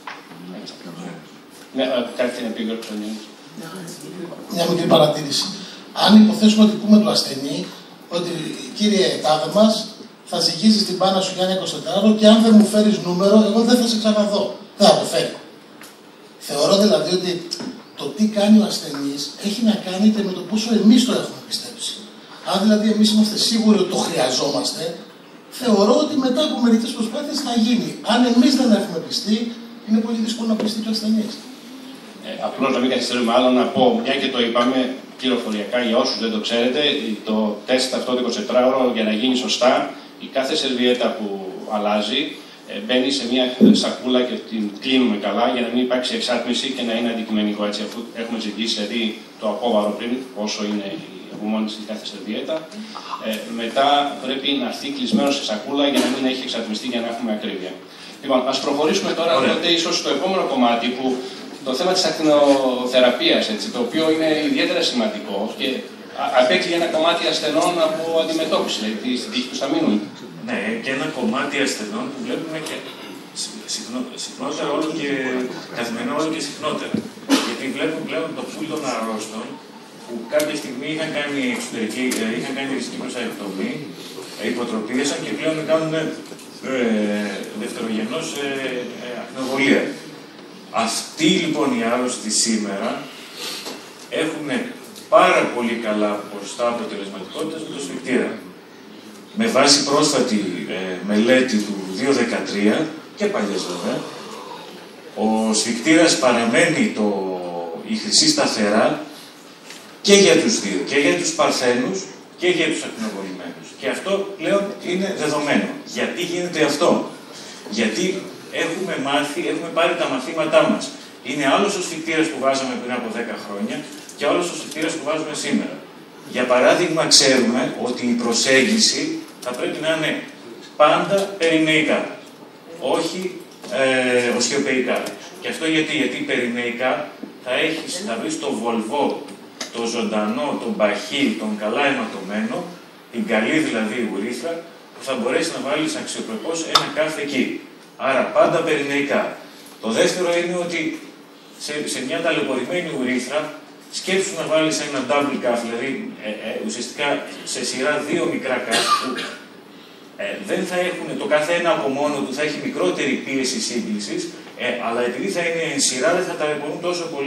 Ναι, κάτι την επίγνωση του Γιώργου. Μια μικρή παρατήρηση. Αν υποθέσουμε ότι πούμε του ασθενή ότι κύριε τάδε μας, θα ζυγίζεις την μπάνα σου για ένα εικοσιτετράωρο και αν δεν μου φέρεις νούμερο, εγώ δεν θα σε ξαναδώ. Δεν θα το φέρει. Θεωρώ δηλαδή ότι το τι κάνει ο ασθενής έχει να κάνει με το πόσο εμείς το έχουμε πιστέψει. Αν δηλαδή εμείς είμαστε σίγουροι ότι το χρειαζόμαστε, θεωρώ ότι μετά από μερικές προσπάθειες θα γίνει. Αν εμείς δεν έχουμε πιστεί, είναι πολύ δύσκολο να πιστεί και ο ασθενής. Ε, απλώς να μην καθυστερούμε άλλο, να πω, μια και το είπαμε πληροφοριακά για όσους δεν το ξέρετε, το τεστ αυτό το εικοσιτετράωρο για να γίνει σωστά, η κάθε σερβιέτα που αλλάζει ε, μπαίνει σε μια σακούλα και την κλείνουμε καλά για να μην υπάρξει εξάτμιση και να είναι αντικειμενικό, έτσι, αφού έχουμε ζυγίσει δηλαδή το απόβαρο πριν, όσο είναι η απομόνωση στην κάθε σερβιέτα. Ε, μετά πρέπει να έρθει κλεισμένο σε σακούλα για να μην έχει εξατμιστεί για να έχουμε ακρίβεια. Λοιπόν, ας προχωρήσουμε τώρα τότε ίσως στο επόμενο κομμάτι που το θέμα της ακτινοθεραπείας, έτσι, το οποίο είναι ιδιαίτερα σημαντικό και απέκλειε ένα κομμάτι ασθενών από αντιμετώπιση, δηλαδή στην τύχη τους θα μείνουν. Ναι, και ένα κομμάτι ασθενών που βλέπουμε και συχνό, συχνότερα όλο και καθημερινά όλο και συχνότερα. Γιατί βλέπουμε πλέον το πουλ των αρρώστων που κάποια στιγμή είχαν κάνει, εξωτερική, είχαν κάνει ριζική προστατευτομή, υποτροπίασαν και πλέον κάνουν ε, δευτερογενώς ε, ε, ακτινοβολία. Αυτοί λοιπόν οι άρρωστοι σήμερα έχουν πάρα πολύ καλά ποσοστά αποτελεσματικότητας με το σφιχτήρα. Με βάση πρόσφατη ε, μελέτη του δύο χιλιάδες δεκατρία και παλιές βέβαια, ο σφιχτήρας παραμένει το, η χρυσή σταθερά και για τους δύο, και για τους παρθένους και για τους ακτινοβολημένους. Και αυτό πλέον είναι δεδομένο. Γιατί γίνεται αυτό? Γιατί έχουμε μάθει, έχουμε πάρει τα μαθήματά μας. Είναι άλλος ο σφιχτήρας που βάζαμε πριν από δέκα χρόνια και άλλος ο σφιχτήρας που βάζουμε σήμερα. Για παράδειγμα, ξέρουμε ότι η προσέγγιση θα πρέπει να είναι πάντα περινεϊκά, όχι ε, οσιοπεϊκά. Και αυτό γιατί, γιατί περινεϊκά θα, έχεις, θα βρεις το βολβό, το ζωντανό, τον παχύ, τον καλά αιματωμένο, την καλή δηλαδή ουρήθρα, που θα μπορέσει να βάλεις αξιοπρεπώς ένα κάθε εκεί. Άρα πάντα περινεϊκά. Το δεύτερο είναι ότι σε, σε μια ταλαιπωρημένη ουρήθρα σκέψου να βάλεις ένα double cuff, δηλαδή ε, ε, ουσιαστικά σε σειρά δύο μικρά cuff που ε, δεν θα έχουν, το καθένα από μόνο του θα έχει μικρότερη πίεση σύγκλησης, ε, αλλά επειδή θα είναι εν σειρά δεν θα ταλαιπωρούν τόσο πολύ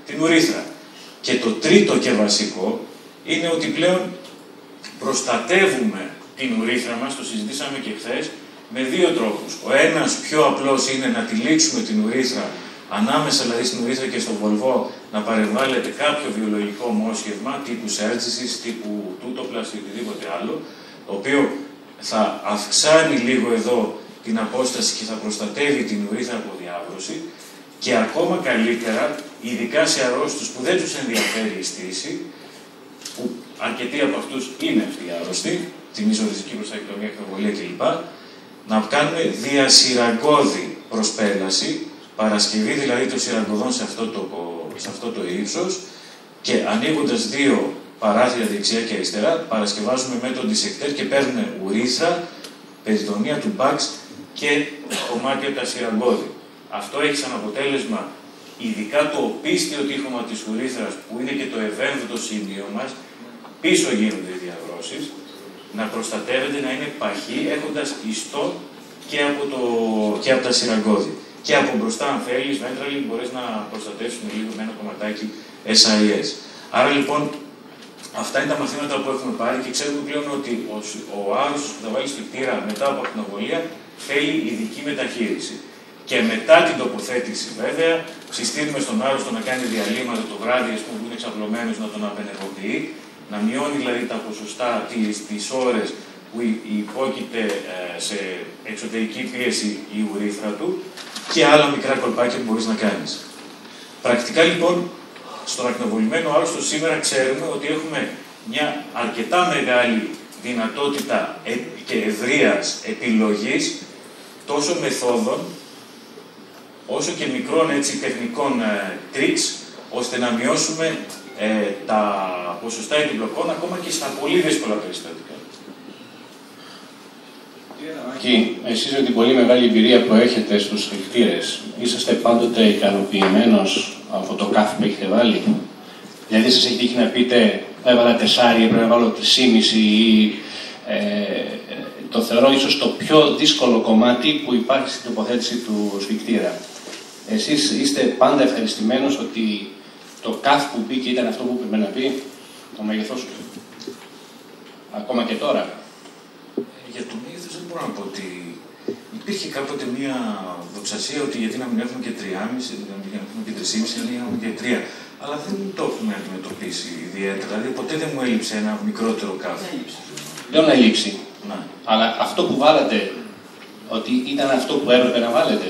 την ουρήθρα. Και το τρίτο και βασικό είναι ότι πλέον προστατεύουμε την ουρήθρα μας, το συζητήσαμε και χθες, με δύο τρόπους. Ο ένας πιο απλός είναι να τυλίξουμε την ουρήθρα, ανάμεσα δηλαδή στην ουρήθρα και στον βολβό, να παρεμβάλλεται κάποιο βιολογικό μόσχευμα τύπου σέρτζησης, τύπου τούτοπλας ή οτιδήποτε άλλο, το οποίο θα αυξάνει λίγο εδώ την απόσταση και θα προστατεύει την ουρήθρα από διάβρωση και ακόμα καλύτερα, ειδικά σε αρρώστους που δεν τους ενδιαφέρει η στήση, που αρκετοί από αυτούς είναι αυτοί άρρωστοι, τη μυζοριζική προστακτομία, εκνοβολία κλπ. Να κάνουμε διασυραγκώδη προσπέλαση, παρασκευή δηλαδή των σειραγκωδών σε αυτό το, σε αυτό το ύψος και ανοίγοντας δύο παράθυρα δεξιά και αριστερά, παρασκευάζουμε με τον dissector και παίρνουμε ουρήθρα, περιτονία του μπαξ και κομμάτια από τα σειραγκώδη. Αυτό έχει σαν αποτέλεσμα, ειδικά το οπίστιο τείχομα της ουρήθρας, που είναι και το ευέμβητο σημείο μας, πίσω γίνονται οι διαβρώσεις, να προστατεύεται, να είναι παχύ, έχοντας ιστό και από, το, και από τα σειραγκώδη. Και από μπροστά, αν θέλεις, βέντραλι, μπορείς να προστατεύσουμε λίγο με ένα κομματάκι ες άι ες. Άρα λοιπόν, αυτά είναι τα μαθήματα που έχουμε πάρει και ξέρουμε πλέον ότι ο, ο άρρωστος που θα βάλει σφιχτήρα μετά από ακτινοβολία θέλει ειδική μεταχείριση. Και μετά την τοποθέτηση, βέβαια, συστήνουμε στον άρρωστο να κάνει διαλύματα το βράδυ, ας πούμε, που είναι εξαπλωμένος, να τον απενεργοποιεί, να μειώνει δηλαδή τα ποσοστά, τις, τις ώρες που υπόκειται ε, σε εξωτερική πίεση η ουρήθρα του και άλλα μικρά κολπάκια που μπορείς να κάνεις. Πρακτικά λοιπόν, στον ακτινοβολημένο άρρωστο σήμερα ξέρουμε ότι έχουμε μια αρκετά μεγάλη δυνατότητα και ευρείας επιλογής τόσο μεθόδων, όσο και μικρών έτσι, τεχνικών ε, tricks, ώστε να μειώσουμε ε, τα ποσοστά επιπλοκών ακόμα και στα πολύ δύσκολα περιστατικά. Κι, εσείς με την πολύ μεγάλη εμπειρία που έχετε στους σφιχτήρες, είσαστε πάντοτε ικανοποιημένος από το κάθι που έχετε βάλει? Δηλαδή σας έχει τύχει να πείτε, έβαλα τεσσάρι, έπρεπε να βάλω τρισήμιση ή ε, το θεωρώ ίσως το πιο δύσκολο κομμάτι που υπάρχει στην τοποθέτηση του σφιχτήρα. Εσείς είστε πάντα ευχαριστημένος ότι το κάθι που μπήκε ήταν αυτό που πρέπει να πει, το μέγεθός του, ακόμα και τώρα? Για το μέγεθος δεν μπορώ να πω ότι υπήρχε κάποτε μία δοξασία ότι γιατί να μην έχουμε και τριάμιση, να μην έχουμε και τρισήμιση, να μην έχουμε και τρία. Αλλά δεν το έχουμε αντιμετωπίσει ιδιαίτερα. Δηλαδή ποτέ δεν μου έλειψε ένα μικρότερο κάθι. Δεν να λείψει. Να. Αλλά αυτό που βάλατε, ότι ήταν αυτό που έπρεπε να βάλετε,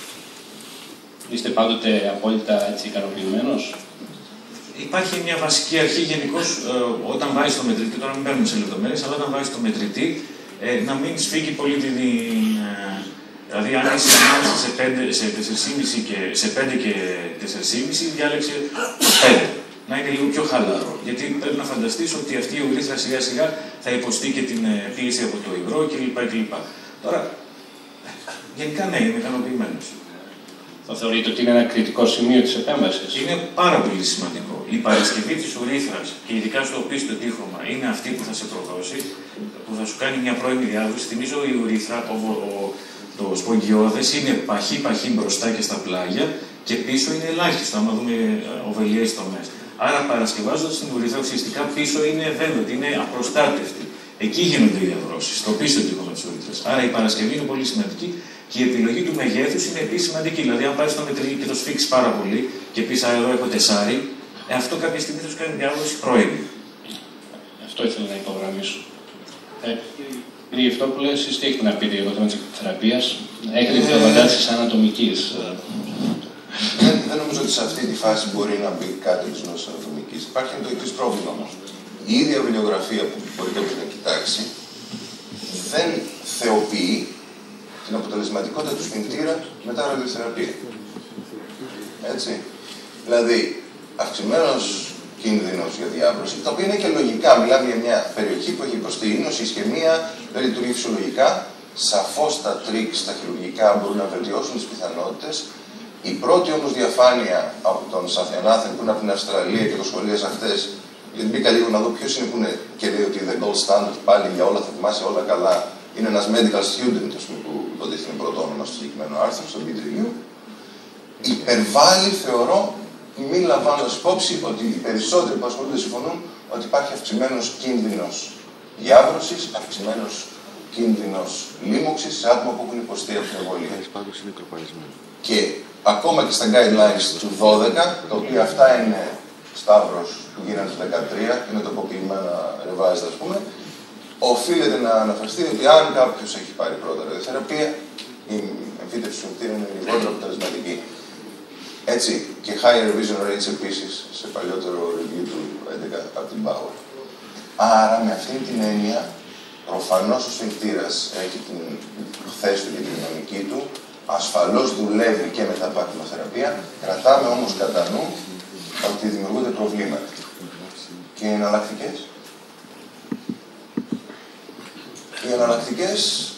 είστε πάντοτε απόλυτα έτσι ικανοποιημένος? Υπάρχει μια βασική αρχή γενικώς ε, όταν βάζεις το μετρητή, τώρα μην παίρνουμε σε λεπτομέρειες, αλλά όταν βάζεις το μετρητή, ε, να μην σφίγγει πολύ την. Ε, δηλαδή, αν είσαι ανάμεσα σε πέντε, σε τεσσεράμισι και σε πέντε και τεσσεράμισι, διάλεξε πέντε. Να είναι λίγο πιο χαλαρό. Γιατί πρέπει να φανταστείς ότι αυτή η ουρήθρα σιγά σιγά θα υποστεί και την ε, πίεση από το υγρό κλπ. κλπ. Τώρα, γενικά ναι, είμαι ικανοποιημένος. Θα θεωρείτε ότι είναι ένα κριτικό σημείο της επέμβασης? Είναι πάρα πολύ σημαντικό. Η παρασκευή της ουρήθρας και ειδικά στο οπίστιο τείχομα είναι αυτή που θα σε προδώσει, που θα σου κάνει μια πρώιμη διάβρωση. Θυμίζω η ουρήθρα, ο, ο, το σπογγιώδες είναι παχύ-παχύ μπροστά και στα πλάγια και πίσω είναι ελάχιστο, άμα δούμε οβελιές τομές. Άρα παρασκευάζοντας την ουρήθρα, ουσιαστικά πίσω είναι ευέλικτη, είναι απροστάτευτη. Εκεί γίνονται οι διαβρώσεις, στο πίσω τείχομα της ουρήθρας. Άρα η παρασκευή είναι πολύ σημαντική. Και η επιλογή του μεγέθους είναι επίσης σημαντική. Δηλαδή, αν πάρεις το μετρητή και το σφίξεις πάρα πολύ και πεις εδώ έχω τεσσάρι, ε, αυτό κάποια στιγμή θα σου κάνει διάβρωση πρώιμη. Αυτό ήθελα να υπογραμμίσω. Ε, κύριε Γευτόπουλε, εσείς τι έχετε να πείτε για το θέμα της θεραπείας? Έχετε ε, διαβαντάσεις ανατομικής? Δεν, δεν νομίζω ότι σε αυτή τη φάση μπορεί να μπει κάτι της γνώσης ανατομικής. Υπάρχει το εξής πρόβλημα όμως. Η ίδια βιβλιογραφία που μπορεί κάποιος να κοιτάξει δεν θεοποιεί την αποτελεσματικότητα του σφιχτήρα μετά ραδιοθεραπεία. Έτσι. Δηλαδή, αυξημένος κίνδυνος για διάβρωση, το οποίο είναι και λογικά. Μιλάμε για μια περιοχή που έχει υποστεί ίνωση, ισχυμία, δεν λειτουργεί φυσιολογικά. Σαφώς τα τρίξ, τα χειρουργικά μπορούν να βελτιώσουν τις πιθανότητες. Η πρώτη όμως διαφάνεια από τον Σαθιανάθεν που είναι από την Αυστραλία και το σχολείο σε αυτές, γιατί μπήκα λίγο να δω ποιος είναι που είναι και λέει ότι the gold standard πάλι για όλα θα θυμάσαι όλα καλά. Είναι ένας medical student, ας πούμε, που υποτίθεται είναι πρώτο όνομα στο συγκεκριμένο άρθρο, στο beat review. Υπερβάλλει, θεωρώ, μη λαμβάνοντας υπόψη ότι οι περισσότεροι που ασχολούνται συμφωνούν ότι υπάρχει αυξημένος κίνδυνος διάβρωσης, αυξημένος κίνδυνος λίμωξης σε άτομα που έχουν υποστεί ακτινοβολία. Και ακόμα και στα guidelines του δώδεκα, τα οποία αυτά είναι Σταύρος που γίνανε το δεκατρία, είναι τοποποιημένα revised, ας πούμε, οφείλεται να αναφερθεί ότι αν κάποιος έχει πάρει πρώτα ραδιοθεραπεία, η εμφύτευση του κτίρου είναι λιγότερο αποτελεσματική. Έτσι, και higher revision rates επίσης σε παλιότερο review του έντεκα από την Bauer. Άρα, με αυτήν την έννοια, προφανώς ο σφιγκτήρας έχει την θέση του και την δυναμική του, ασφαλώς δουλεύει και μετά από ακτινοθεραπεία, κρατάμε όμως κατά νου ότι δημιουργούνται προβλήματα. Και οι εναλλακτικές. Οι εναλλακτικές,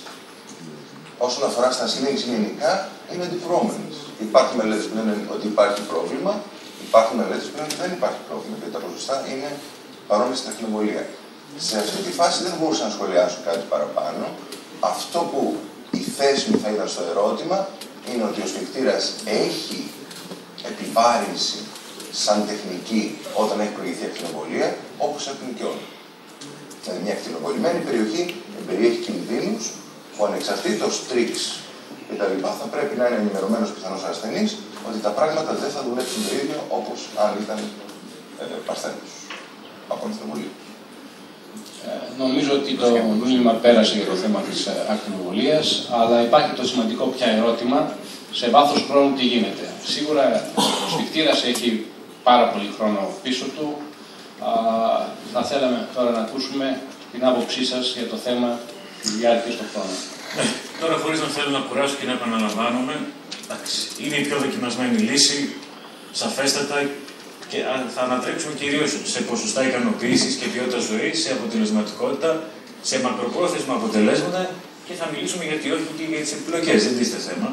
όσον αφορά στα ασθενείς γενικά, είναι αντιπρόμενες. Υπάρχουν μελέτες που λένε ότι υπάρχει πρόβλημα, υπάρχουν μελέτες που λένε ότι δεν υπάρχει πρόβλημα, γιατί τα ποσοστά είναι παρόμοια στην ακτινοβολία. Σε αυτή τη φάση δεν μπορούσα να σχολιάσω κάτι παραπάνω. Αυτό που η θέση μου θα ήταν στο ερώτημα είναι ότι ο σφιγκτήρας έχει επιβάρυνση σαν τεχνική όταν έχει προηγηθεί ακτινοβολία, όπως έχουν και όλοι. Δηλαδή, μια ακτινοβολημένη περιοχή περιέχει κινδύνους που ανεξαρτήτως τρίξ κτλ. Θα πρέπει να είναι ενημερωμένος πιθανός ασθενής ότι τα πράγματα δεν θα δουλέψουν το ίδιο όπως αν ήταν ε, παρθένος από ακτινοβολία. Ε, νομίζω ότι το μήνυμα πέρασε για το θέμα της ακτινοβολίας, αλλά υπάρχει το σημαντικό πια ερώτημα σε βάθος χρόνου τι γίνεται. Σίγουρα ο σφιγκτήρας έχει πάρα πολύ χρόνο πίσω του. Α, θα θέλαμε τώρα να ακούσουμε την άποψή σας για το θέμα της διάρκειας του χρόνου. Ναι, τώρα χωρίς να θέλω να κουράσω και να επαναλαμβάνομαι, είναι η πιο δοκιμασμένη λύση, σαφέστατα, και θα ανατρέξουμε κυρίως σε ποσοστά ικανοποίησης και ποιότητα ζωής, σε αποτελεσματικότητα, σε μακροπρόθεσμα αποτελέσματα και θα μιλήσουμε γιατί όχι και για τις επιλογές, δεν τίστε θέμα.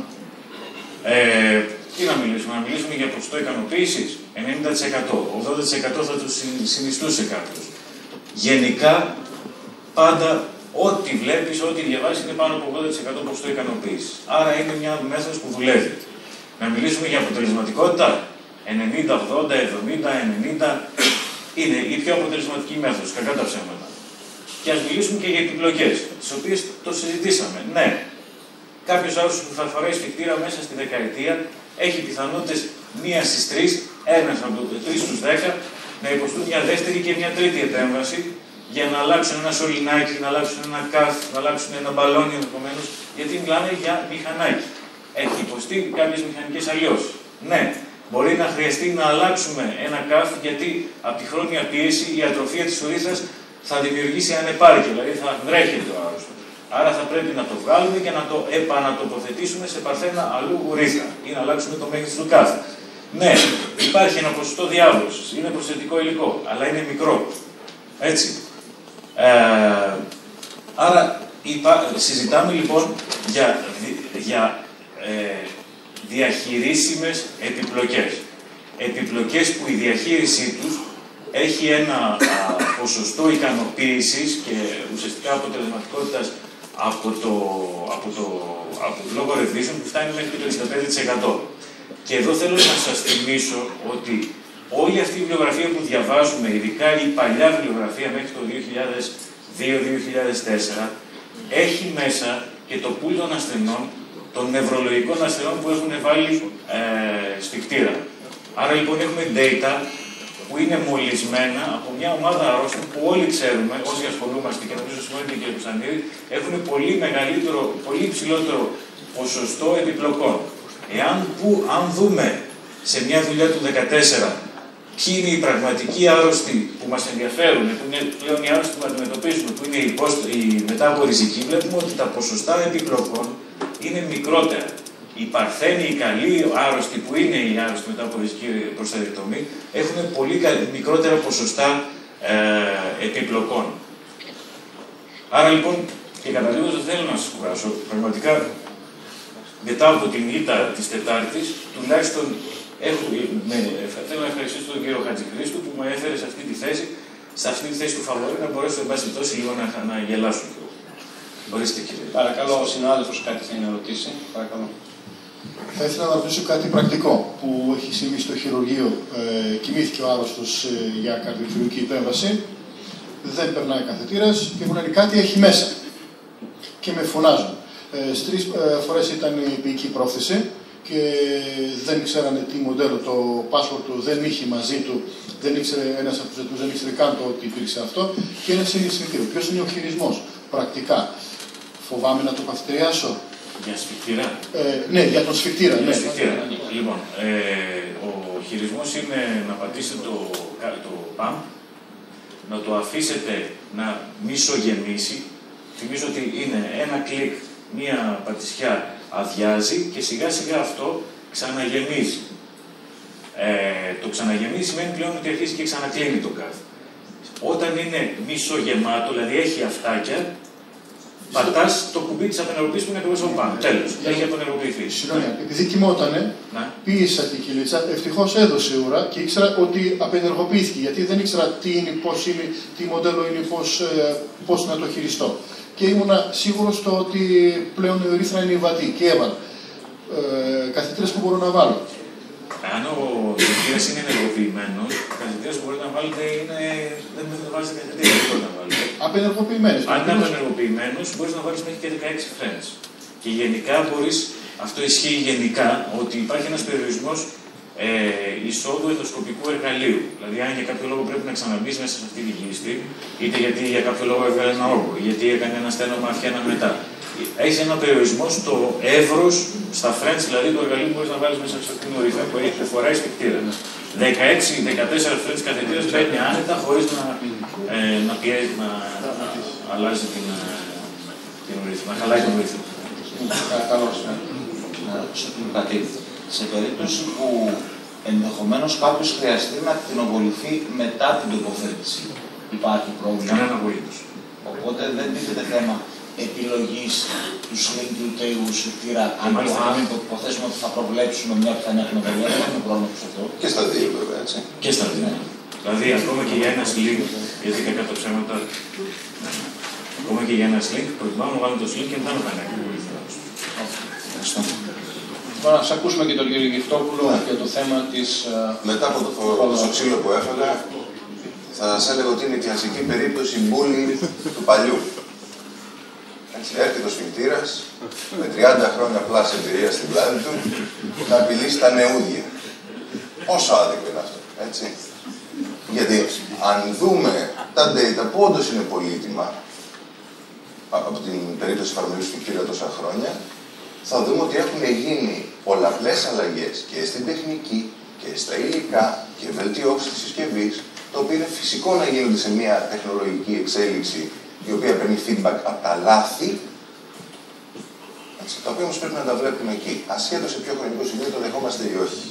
Ε, τι να μιλήσουμε, να μιλήσουμε για ποσοστό ικανοποίησης, ενενήντα τοις εκατό, ογδόντα τοις εκατό θα το συνιστούσε κάποιος. Γενικά, πάντα ό,τι βλέπεις, ό,τι διαβάζεις είναι πάνω από ογδόντα τοις εκατό ποσοστό ικανοποίησης. Άρα είναι μια μέθοδος που δουλεύει. Να μιλήσουμε για αποτελεσματικότητα, ενενήντα, ογδόντα, εβδομήντα, ενενήντα είναι η πιο αποτελεσματική μέθοδος, κακά τα ψέματα. Και ας μιλήσουμε και για επιπλοκές, τις οποίες το συζητήσαμε. Ναι, κάποιος άρρωστος που θα φοράει σφιγκτήρα μέσα στη δεκαετία έχει πιθανότητες μία στις τρεις, ένας από το τρεις στους δέκα, να υποστούν μια δεύτερη και μια τρίτη επέμβαση για να αλλάξουν ένα σωληνάκι, να αλλάξουν ένα κάθ, να αλλάξουν ένα μπαλόνι ενδεχομένως, γιατί μιλάμε για μηχανάκι. Έχει υποστεί κάποιες μηχανικές αλλοιώσεις. Ναι, μπορεί να χρειαστεί να αλλάξουμε ένα κάθ, γιατί από τη χρόνια πίεση η ατροφία της ουρήθρας θα δημιουργήσει ανεπάρκεια, δηλαδή θα βρέχεται ο άρρωστος. Άρα θα πρέπει να το βγάλουμε και να το επανατοποθετήσουμε σε παρθένα αλλού ουρήθρα ή να αλλάξουμε το μέγεθος του κάθου. Ναι, υπάρχει ένα ποσοστό διάβρωσης, είναι προσθετικό υλικό, αλλά είναι μικρό. Έτσι. Ε, άρα υπά, συζητάμε λοιπόν για, για ε, διαχειρίσιμες επιπλοκές. Επιπλοκές που η διαχείρισή τους έχει ένα α, ποσοστό ικανοποίησης και ουσιαστικά αποτελεσματικότητας από το, από το, από το λόγο ρευδίσεων που φτάνει μέχρι το τριάντα πέντε τοις εκατό. Και εδώ θέλω να σας θυμίσω ότι όλη αυτή η βιβλιογραφία που διαβάζουμε, ειδικά η παλιά βιβλιογραφία μέχρι το δύο χιλιάδες δύο δύο χιλιάδες τέσσερα, έχει μέσα και το πουλ των ασθενών, των νευρολογικών ασθενών που έχουν βάλει ε, σφιγκτήρα. Άρα λοιπόν έχουμε data που είναι μολυσμένα από μια ομάδα αρρώστων που όλοι ξέρουμε, όσοι ασχολούμαστε και νομίζω συμφωνείτε και ο Κωνσταντίνη, έχουν πολύ μεγαλύτερο, πολύ υψηλότερο ποσοστό επιπλοκών. Εάν που, αν δούμε σε μια δουλειά του δεκατέσσερα ποιοι είναι οι πραγματικοί άρρωστοι που μας ενδιαφέρουν, που είναι πλέον οι άρρωστοι που αντιμετωπίζουμε, που είναι οι, post, οι μετά από ριζική, βλέπουμε ότι τα ποσοστά επιπλοκών είναι μικρότερα. Οι παρθένοι, οι καλοί άρρωστοι που είναι οι άρρωστοι μετά από ριζική προστατευτομή έχουν πολύ μικρότερα ποσοστά ε, επιπλοκών. Άρα λοιπόν, και καταλήγως δεν θέλω να σας κουράσω, πραγματικά μετά από την ήττα της Τετάρτης, τουλάχιστον έχω, με, θέλω να ευχαριστήσω τον κύριο Χατζηχρήστου που με έφερε σε αυτή τη θέση, σε αυτή τη θέση του φαβορή, να μπορέσω εν πάση περιπτώσει λίγο να, να γελάσω. Ορίστε κύριε. Παρακαλώ, ο συνάδελφος κάτι θέλει να ρωτήσει. Παρακαλώ. Θα ήθελα να ρωτήσω κάτι πρακτικό που έχει συμβεί στο χειρουργείο. Ε, κοιμήθηκε ο άρρωστος ε, για καρδιοχειρουργική επέμβαση. Δεν περνάει καθετήρας και μου λένε κάτι έχει μέσα. Και με φωνάζουν. Ε, στις τρεις ε, φορές ήταν η ποιική πρόθεση και δεν ξέρανε τι μοντέλο, το password του δεν είχε μαζί του, δεν ήξερε ένας από τους ετούς, δεν ήξερε καν το ότι υπήρξε αυτό και είναι συνεισφυκτήριο. Ποιος είναι ο χειρισμός, πρακτικά. Φοβάμαι να το καθητηριάσω. Για σφιχτήρα. Ε, ναι, για τον σφιχτήρα. Για Ναι. σφιχτήρα. Λοιπόν, ε, ο χειρισμός είναι να πατήσετε το, το pump, να το αφήσετε να μισογεμίσει. Θυμίζω ότι είναι ένα κλικ, μία πατησιά αδειάζει και σιγά σιγά αυτό ξαναγεμίζει. Ε, το ξαναγεμίζει σημαίνει πλέον ότι αρχίζει και ξανακλίνει το κάδο. Όταν είναι μισογεμάτο, δηλαδή έχει αυτάκια, πατάς το κουμπί της απενεργοποίησης που είναι ακριβώς από πάνω. Τέλος. Έχει απενεργοποιηθεί. Συγγνώμη, επειδή κοιμότανε, πίεσα τη κυλίτσα, ευτυχώς έδωσε ουρά και ήξερα ότι απενεργοποιήθηκε. Γιατί δεν ήξερα τι είναι, πώς είναι, τι μοντέλο είναι, πώς, ε, πώς να το χειριστώ. Και ήμουνα σίγουρος στο ότι πλέον η ουρήθρα είναι υβατή και έβαλα ε, καθητήρες που μπορώ να βάλω. Αν ο καθητήρας είναι ενεργοποιημένος, ο καθητήρας που μπορείτε να βάλετε είναι. Δεν μπορείτε να βάλετε καθητήρες, δεν μπορείτε να βάλετε. Απενεργοποιημένες. Αν είναι απενεργοποιημένος, μπορείς να βάλεις μέχρι και δεκαέξι friends. Και γενικά μπορείς, αυτό ισχύει γενικά, ότι υπάρχει ένας περιορισμός ε, εισόδου ενδοσκοπικού εργαλείου. Δηλαδή, αν για κάποιο λόγο πρέπει να ξαναμπείς μέσα σε αυτή τη γύστη, είτε γιατί για κάποιο λόγο έβγαλε ένα όργο, γιατί έκανε ένα στένωμα αρχαίνα μετά. Έχει ένα περιορισμό στο εύρος, στα friends δηλαδή του εργαλείου που μπορείς να βάλεις μέσα σε αυτήν την ορύφα που, που φοράει σφιχτήρα. δεκαέξι δεκατέσσερα friends καθητήρας μπαίνει άνετα χωρίς να, ε, να πιέζει, να, να αλλάζει την, την ορύθμα, να χαλάει την ορύθμα. Καλώς. Να ρωτήσω την κάτι. Σε περίπτωση που ενδεχομένως κάποιος χρειαστεί να ακτινοβοληθεί μετά την τοποθέτηση, υπάρχει πρόβλημα. Κανένα απολύτως. Οπότε δεν τίθεται θέμα επιλογής του σλίνγκ και του σφιχτήρα. Αν υποθέσουμε ότι θα προβλέψουμε μια πιθανή ακτινοβολία, δεν έχουμε πρόβλημα σε αυτό. Και στα δύο, βέβαια, έτσι. Και στα δύο. Δηλαδή, ακόμα και για ένα sling, γιατί κακά τα ψέματα. Ακόμα και για ένα sling, προτιμάμε να βάλουμε το sling και μετά να κάνει ακτινοβοληθεί. Ευχαριστώ. Τώρα, να σας ακούσουμε και τον κύριο Γυφτόπουλο ναι. για το θέμα της... Μετά από το, το ξύλο που έφερα, θα σας έλεγα ότι είναι η κλασική περίπτωση bullying του παλιού. Έτσι, έρχεται ο σφιχτήρας, με τριάντα χρόνια πλάς εμπειρία στην πλάτη του, να απειλήσει τα νεούδια. Πόσο άδικο είναι αυτό, έτσι. Γιατί αν δούμε τα data που όντως είναι πολύτιμα, από την περίπτωση εφαρμογής του σφιχτήρα τόσα χρόνια, θα δούμε ότι έχουν γίνει πολλαπλές αλλαγές και στην τεχνική και στα υλικά και βελτιώσεις της συσκευής, το οποίο είναι φυσικό να γίνονται σε μια τεχνολογική εξέλιξη η οποία παίρνει feedback από τα λάθη, τα οποία όμως πρέπει να τα βλέπουμε εκεί, ασχέτως σε ποιο χρονικό σημείο το δεχόμαστε ή όχι.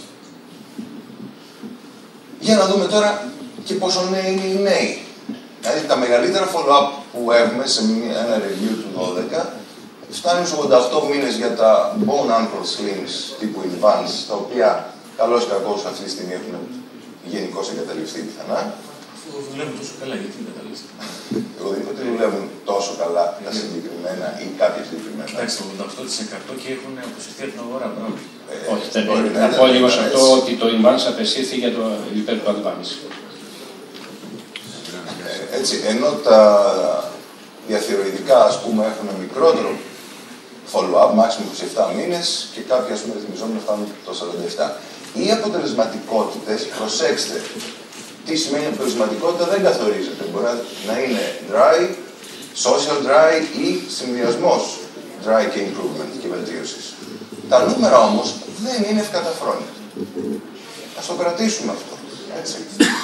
Για να δούμε τώρα και πόσο νέοι είναι οι νέοι. Δηλαδή τα μεγαλύτερα follow-up που έχουμε σε ένα review του δώδεκα φτάνουν στους ογδόντα οκτώ μήνες για τα bone ankle slings τύπου Advance, τα οποία καλώς ή κακώς αυτή τη στιγμή έχουν γενικώς εγκαταλειφθεί πιθανά. Αφού δουλεύουν τόσο καλά, γιατί δεν εγκαταλείψουν. Εγώ δεν είπα ότι δουλεύουν τόσο καλά τα συγκεκριμένα ή κάποια συγκεκριμένα. Εντάξει, το ογδόντα οκτώ τοις εκατό και έχουν αποσυρθεί από την αγορά, μπράβο. Όχι, δεν μπορεί. Να πω λίγο σε αυτό ότι το Advance απεσύρθη για το υπέρ του Advance. Έτσι, ενώ τα διαθυροειδικά, ας πούμε, έχουν μικρότερο follow-up, maximum είκοσι επτά μήνες και κάποιοι, ας πούμε, ρυθμιζόμενοι φτάνουν το σαράντα επτά. Οι αποτελεσματικότητες, προσέξτε, τι σημαίνει αποτελεσματικότητα δεν καθορίζεται. Μπορεί να είναι dry, social dry ή συνδυασμός dry και improvement και βελτίωσης. Τα νούμερα όμως δεν είναι ευκαταφρόνητα. Ας το κρατήσουμε αυτό, έτσι.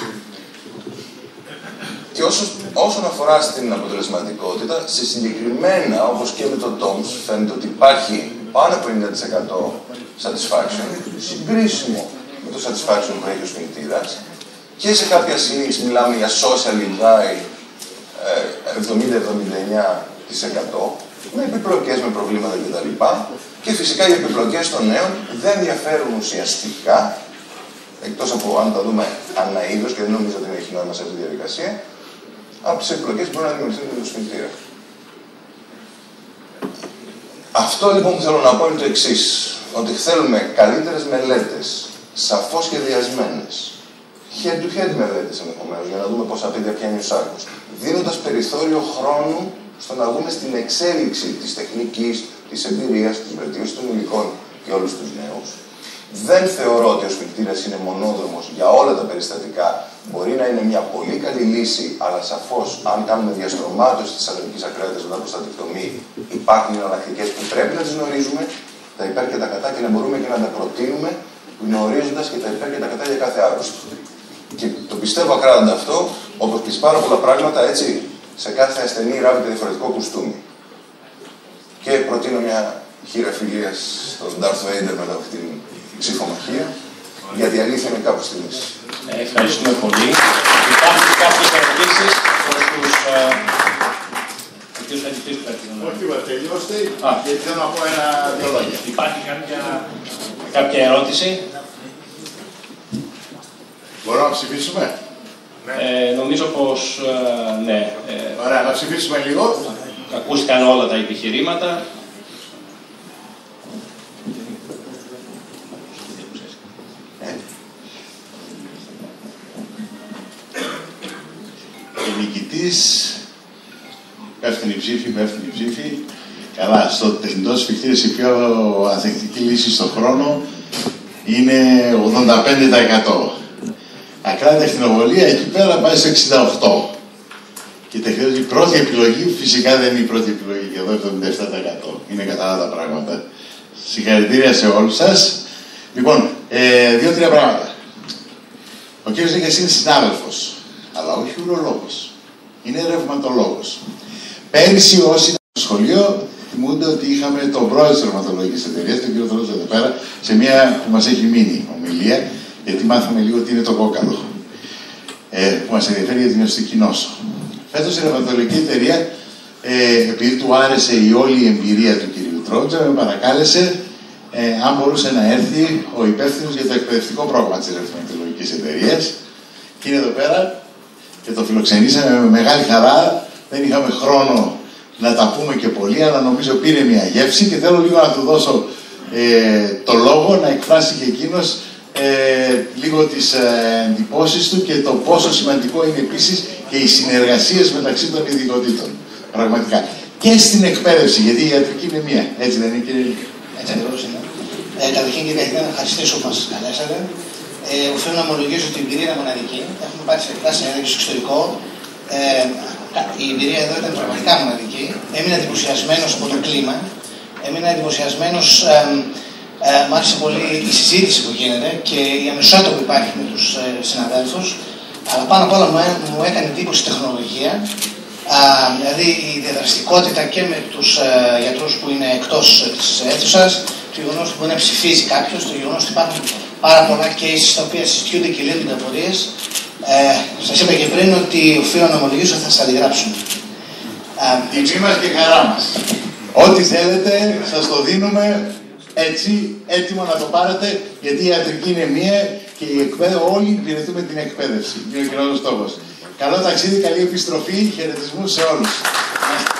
Και όσο, όσον αφορά στην αποτελεσματικότητα, σε συγκεκριμένα, όπως και με το τόμς, φαίνεται ότι υπάρχει πάνω από πενήντα τοις εκατό satisfaction, συγκρίσιμο με το satisfaction που έχει ο σφιχτήρας. Και σε κάποια σύνδεση μιλάμε για socially dry εβδομήντα με εβδομήντα εννέα τοις εκατό, με επιπλοκές, με προβλήματα κτλ. Και φυσικά οι επιπλοκές των νέων δεν διαφέρουν ουσιαστικά, εκτός από αν τα δούμε αναείδος, και δεν νομίζω ότι έχει νόημα σε αυτή τη διαδικασία, από τις επιπλοκές που μπορεί να δημιουργηθούν με το σφιχτήρα. Αυτό λοιπόν που θέλω να πω είναι το εξής. ότι θέλουμε καλύτερες μελέτες, σαφώς σχεδιασμένες, head-to-head μελέτες ενδεχομένως, για να δούμε πόσα πίδια πιάνει ο σάρκος, δίνοντας περιθώριο χρόνου στο να δούμε στην εξέλιξη της τεχνικής, της εμπειρίας, της βελτίωσης των υλικών και όλους τους νέους. Δεν θεωρώ ότι ο σφιχτήρας είναι μονόδρομος για όλα τα περιστατικά. Μπορεί να είναι μια πολύ καλή λύση, αλλά σαφώς, αν κάνουμε διαστρωμάτωση της αδερφικής ακράτειας μετά προστατευτομή, υπάρχουν εναλλακτικές που πρέπει να τις γνωρίζουμε, τα υπέρ και τα κατά, και να μπορούμε και να τα προτείνουμε, γνωρίζοντας και τα υπέρ και τα κατά για κάθε άρρωστο. Και το πιστεύω ακράδαντα αυτό, όπως και σε πάρα πολλά πράγματα, έτσι, σε κάθε ασθενή ράβεται διαφορετικό κουστούμι. Και προτείνω μια χείρα φιλίας στον Darth Vader μετά από την ψυχομαχία, γιατί η αλήθεια είναι κάπου στη μέση. Ε, ευχαριστούμε πολύ. Υπάρχουν κάποιες ερωτήσεις προς τους... Ο κ. Χατζηφίσου κάτι να... Όχι, τελειώστε, γιατί θέλω να πω ένα δυο λόγια. Υπάρχει κάποια, κάποια ερώτηση? Μπορούμε να ψηφίσουμε? Ε, νομίζω πως ε, ναι. Ε, Ωραία, να ψηφίσουμε λίγο. Ακούστηκαν όλα τα επιχειρήματα. Ο νικητής, πέφτουν οι ψήφοι, πέφτουν οι ψήφοι. Καλά, στο τεχνητό σφιχτήρες η πιο ανθεκτική λύση στον χρόνο είναι ογδόντα πέντε τοις εκατό. Ακράτεια ακτινοβολία εκεί πέρα πάει στο εξήντα οκτώ τοις εκατό. Και η πρώτη επιλογή φυσικά δεν είναι η πρώτη επιλογή, και εδώ εβδομήντα επτά τοις εκατό. Είναι κατά τα πράγματα. Συγχαρητήρια σε όλους σας. Λοιπόν, ε, δύο-τρία πράγματα. Ο κύριος Νίκας είναι συνάδελφος, αλλά όχι ουρολόγος. Είναι ρευματολόγος. Πέρυσι όσοι ήταν στο σχολείο θυμούνται ότι είχαμε τον πρόεδρο της ρευματολογικής εταιρείας, τον κύριο Θολόζο εδώ πέρα, σε μια που μας έχει μείνει ομιλία, γιατί μάθαμε λίγο τι είναι το κόκαλο, ε, που μας ενδιαφέρει για την νοσητική νόσο. Φέτος η ρευματολογική εταιρεία, ε, επειδή του άρεσε η όλη η εμπειρία του κυρίου Τρότζα, με παρακάλεσε ε, αν μπορούσε να έρθει ο υπεύθυνος για το εκπαιδευτικό πρόγραμμα της ρευματολογικής εταιρείας. Και είναι εδώ πέρα και το φιλοξενήσαμε με μεγάλη χαρά. Δεν είχαμε χρόνο να τα πούμε και πολύ, αλλά νομίζω πήρε μια γεύση και θέλω λίγο να του δώσω ε, το λόγο να εκφράσει και εκείνος ε, λίγο τις ε, εντυπώσεις του και το πόσο σημαντικό είναι επίσης και οι συνεργασίες μεταξύ των ειδικοτήτων. Πραγματικά. Και στην εκπαίδευση, γιατί η ιατρική είναι μία. Έτσι δεν είναι, κύριε? Έτσι ακριβώς είναι. Ε, καταρχήν, κύριε Καθηγητά, να ευχαριστήσω που μας καλέσατε. Ε, οφείλω να ομολογήσω ότι η εμπειρία είναι μοναδική. Έχουμε πάρει σε εκφράσεις συνέντευξη στο εξωτερικό. Ε, η εμπειρία εδώ ήταν πραγματικά μοναδική. Έμεινα εντυπωσιασμένος από το κλίμα. Έμεινα εντυπωσιασμένος. Ε, ε, μ' άρεσε πολύ η συζήτηση που γίνεται και η αμεσότητα που υπάρχει με τους ε, συναδέλφους. Αλλά πάνω απ' όλα μου, μου έκανε εντύπωση η τεχνολογία. Α, δηλαδή η διαδραστικότητα και με τους ε, γιατρούς που είναι εκτός ε, της αίθουσας, το γεγονός ότι μπορεί να ψηφίζει κάποιος, το γεγονός ότι υπάρχουν πάρα πολλά cases στα οποία συζητιούνται και λύνονται απορίες. Ε, σας είπα και πριν ότι οφείλω να ομολογήσω ότι θα σας αντιγράψουμε. Τιμή μας και χαρά μας. Ό,τι θέλετε σας το δίνουμε έτσι, έτοιμο να το πάρετε, γιατί η ιατρική είναι μία και η εκπαίδευση, όλοι υπηρετούμε την εκπαίδευση. Είναι ο κοινός στόχος. Καλό ταξίδι, καλή επιστροφή, χαιρετισμούς σε όλους.